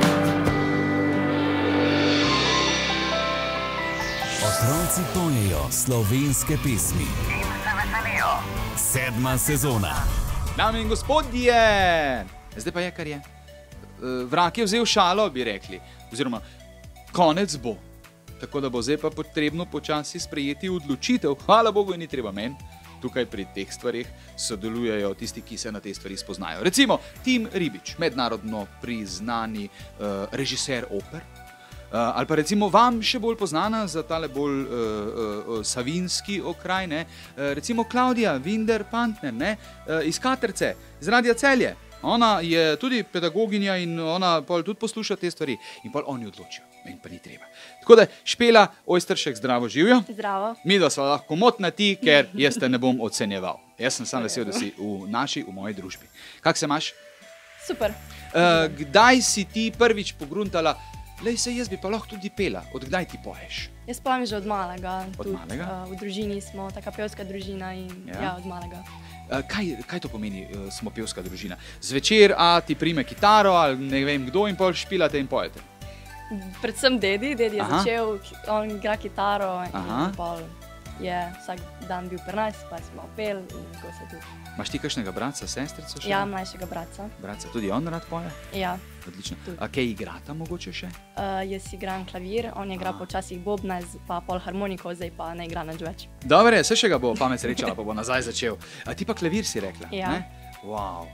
Otroci pojejo slovenske pesmi. In se veselijo. 7. sezona. Dame in gospodje, zdaj pa je, kar je. Vrag je vzel šalo, bi rekli. Oziroma, konec bo. Tako da bo zdaj pa potrebno počasi sprejeti odločitev. Hvala Bogu, ni treba meni. Tukaj pri teh stvarih sodelujejo tisti, ki se na te stvari spoznajo. Recimo Tim Ribič, mednarodno priznani režiser oper. Ali pa recimo vam še bolj poznana za tale bolj savinski okraj, ne? Recimo Klaudija Vinder-Pantner, ne? Iz Katrce, z Radia Celje. Ona je tudi pedagoginja in ona pol tudi posluša te stvari. In pol oni odločijo, meni pa ni treba. Tako da, Špela Ojsteršek, zdravo, živijo. Zdravo. Midva sva lahko motna ti, ker jaz te ne bom ocenjeval. Jaz sem sam vesel, da si v moji družbi. Kak se imaš? Super. Kdaj si ti prvič pogruntala, lej se jaz bi pa lahko tudi pela, od kdaj ti poješ? Jaz povem že od malega. Od malega? V družini smo, taka pevska družina in ja, od malega. Kaj to pomeni, smo pevska družina? Zvečer, a ti prime kitaro, ali ne vem kdo in pol špilate in pojete? Predvsem dedi je začel, on igra kitaro in pol je vsak dan bil pri nas, pa smo pel in tako se tudi. Imaš ti kakšnega bratca, sestrico še? Ja, mlajšega bratca. Bratca, tudi on rad poje? Ja. Odlično. A kaj igrata mogoče še? Jaz igram klavir, on igra počasih bobna, pa pol harmoniko, zdaj pa ne igra nič več. Dobre, se še ga bo pamet srečala, pa bo nazaj začel. A ti pa klavir si rekla? Ja. Wow.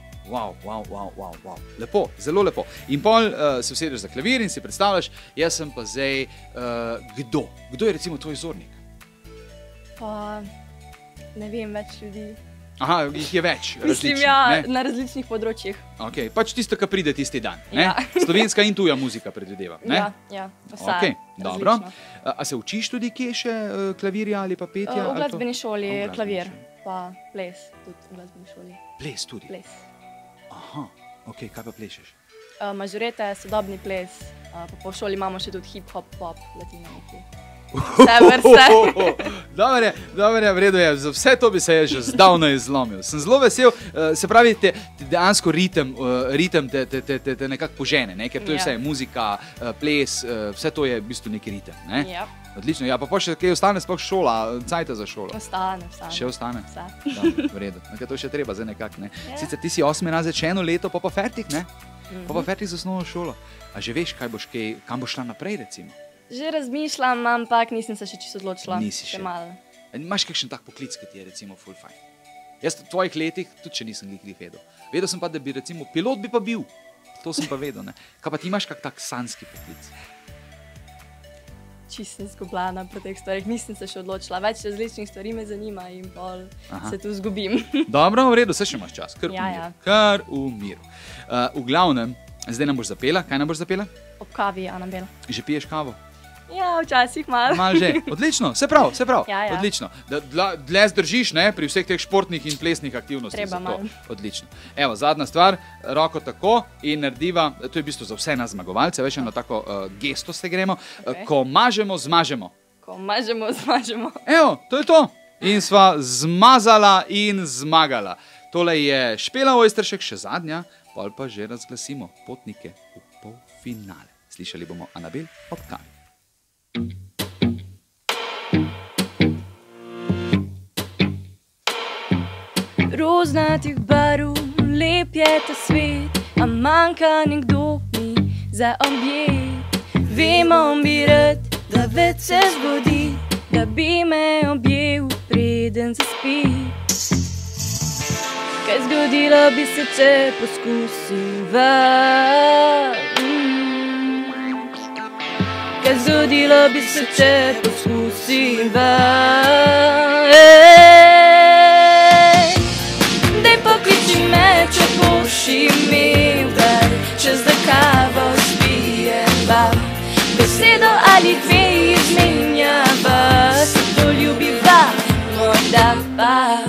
Lepo, zelo lepo. In pol se usedeš za klavir in si predstavljaš, jaz sem pa zdaj kdo? Kdo je recimo tvoj vzornik? Pa ne vem, več ljudi. Aha, jih je več različnih. Mislim, ja, na različnih področjih. Ok, pač tisto, kar pride tisti dan. Ja. Slovenska in tuja muzika predvideva. Ja, vsa dobro. različna. A se učiš tudi kje še klavirja ali pa petja? V glasbeni šoli je klavir, pa ples tudi v glasbeni šoli. Ples tudi? Ples. Aha, ok, kaj pa plešeš? Mažorete, sodobni ples, pa po šoli imamo še tudi hip-hop, pop, latino neki. Vse vrste. Dobre, v redu je. Za vse to bi se jaz že zdavno izlomil. Sem zelo vesel, se pravi, te dejansko ritem te nekako požene, ker to je vse, muzika, ples, vse to je v bistvu neki ritem. Ja. Odlično, ja, pa še kaj ostane sploh šola, cajta za šolo? Ostane. Še ostane? Vse. Dobre, v redu. Nekaj to še treba zdaj nekako, ne? Sicer ti si 8. razred še eno leto, pa fertik, ne? Pa fertik za osnovno šolo. A že veš, kam boš šla naprej, recimo? Že razmišljam, ampak nisem se še čisto odločila. Nisi še. Imaš kakšen tak poklic, ki ti je recimo full fajn? Jaz v tvojih letih tudi še nisem glih vedel. Vedel sem pa, da bi recimo pilot bi pa bil. To sem pa vedel, ne? Kaj pa ti imaš kak tak sanski poklic? Čisto sem zgubljena pri teh stvarih, nisem se še odločila. Več različnih stvari me zanima in pol se tu zgubim. Dobro, v redu, se še imaš čas. Kar v miru. V glavnem, zdaj nam boš zapela. Kaj nam boš zapela? Ob kavi, Anabel. Že piješ kavo? Ja, včasih malo. Malo že. Odlično, se prav. Ja. Odlično. Dlje zdržiš, ne, pri vseh teh športnih in plesnih aktivnostih. Treba malo. Odlično. Evo, zadnja stvar, roko tako in narediva, to je v bistvu za vse nas zmagovalce, veš, eno tako gesto se gremo, ko mažemo, zmažemo. Ko mažemo, zmažemo. Evo, to je to. In sva zmazala in zmagala. Tole je Špela Ojsteršek, še zadnja, pol pa že razglasimo potnike v polfinale. Slišali bomo Anabel ob kavi. Roznatih barv, lep je ta svet, a manjka nekdo mi za objet. Vemo bi rad, da več se zgodi, da bi me objel, preden zaspi. Kaj zgodilo bi se, če poskusiva? Kaj zgodilo bi se, če poskusiva? Daj pokliči me, če boš imel dar, čez da kavo spijeva. Besedo ali dve izmenjava, se poljubiva, moj dan pa.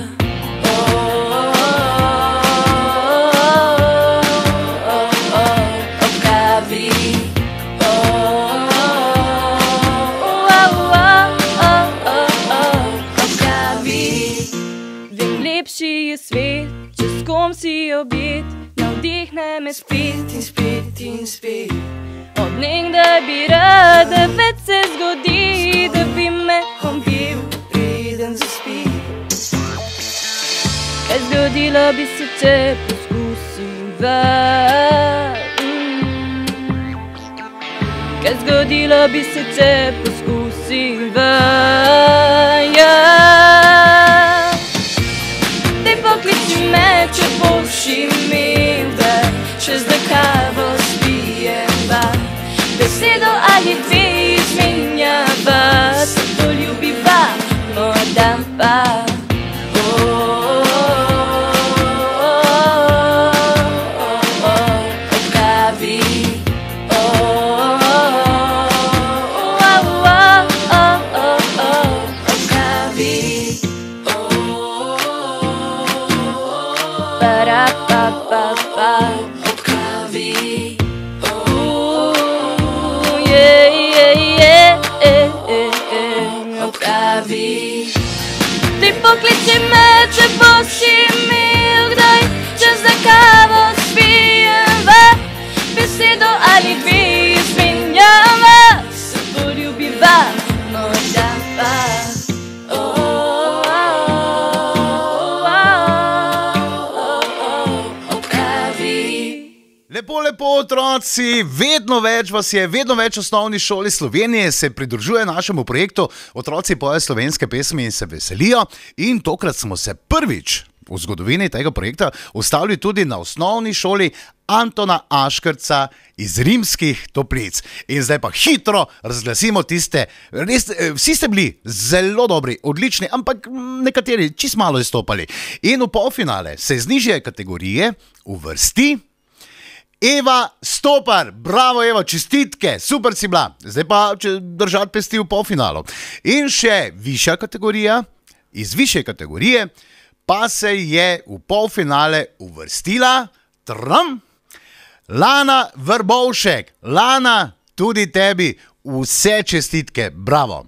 Lepši je svet, če s kom si objet, navdihne me spet in spet in spet. Od nekdaj bi rada, več se zgodi, da bi me pompil, preden zaspi. Kaj zgodilo bi se, če poskusim Kaj zgodilo bi se, če poskusim Pokliči me, če boš imel, da čez da kavo spijeva. Besedo ali dve izmenjava, se poljubiva, morda pa. Ob kavi. Ob kavi. Ob kavi. Ti pokliči me, če boš imel kdaj čas za kavo spijeva. Besedo ali dve izmenjava, se poljubiva, morda pa. Lepo, otroci, vedno več vas je, vedno več osnovnih šol iz Slovenije se pridružuje našemu projektu. Otroci pojejo slovenske pesmi in se veselijo. In tokrat smo se prvič v zgodovini tega projekta ustavili tudi na osnovni šoli Antona Aškerca iz Rimskih Toplic. In zdaj pa hitro razglasimo tiste, res, vsi ste bili zelo dobri, odlični, ampak nekateri čist malo izstopali. In v polfinale se iz nižje kategorije uvrsti Eva Stopar. Bravo Eva, čestitke, super si bila. Zdaj pa držati pesti v polfinalu. In še višja kategorija, iz višje kategorije pa se je v polfinale uvrstila Lana Vrbovšek. Lana, tudi tebi vse čestitke, bravo.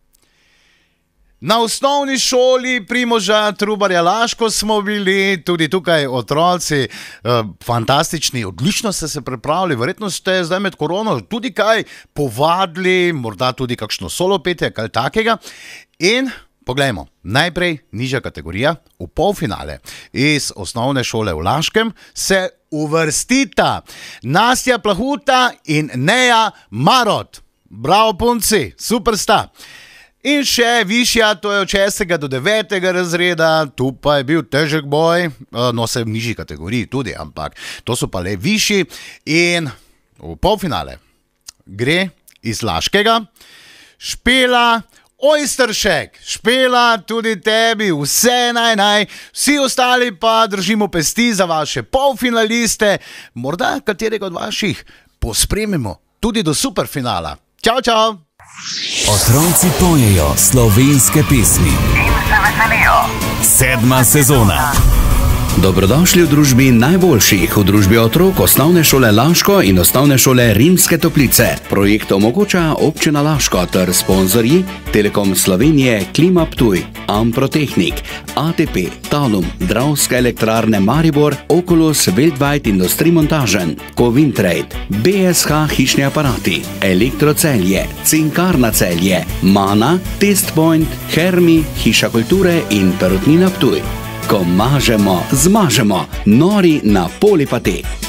Na osnovni šoli Primoža Trubarja Laško smo bili, tudi tukaj otroci, fantastični, odlično ste se pripravili, verjetno ste zdaj med korono tudi kaj povadili, morda tudi kakšno solo petje, kaj takega. In poglejmo, najprej nižja kategorija, v polfinale iz osnovne šole v Laškem se uvrstita Nastja Plahuta in Neja Marot. Bravo punci, super sta. In še višja, to je od 6. do 9. razreda, tu pa je bil težek boj, no se v nižji kategoriji tudi, ampak to so pa le višji. In v polfinale gre iz Laškega Špela Ojsteršek. Špela, tudi tebi vse naj, vsi ostali pa držimo pesti za vaše polfinaliste, morda katerega od vaših pospremimo tudi do superfinala. Čau, čau! Otroci pojejo slovenske pesmi. In se veselijo. 7. sezona. Dobrodošli v družbi najboljših, v družbi otrok osnovne šole Laško in osnovne šole Rimske Toplice. Projekt omogoča občina Laško ter sponzorji Telekom Slovenije, Klima Ptuj, Amprotehnik, ATP, Talum, Dravske elektrarne Maribor, Oculus, Weltweit Industrie Montažen, Covintrade, BSH hišni aparati, Elektrocelje, Cinkarna Celje, Mana, Testpoint, Hermi, Hiša kulture in Perutnina Ptuj. Ko mažemo, zmažemo, nori na Polipatej.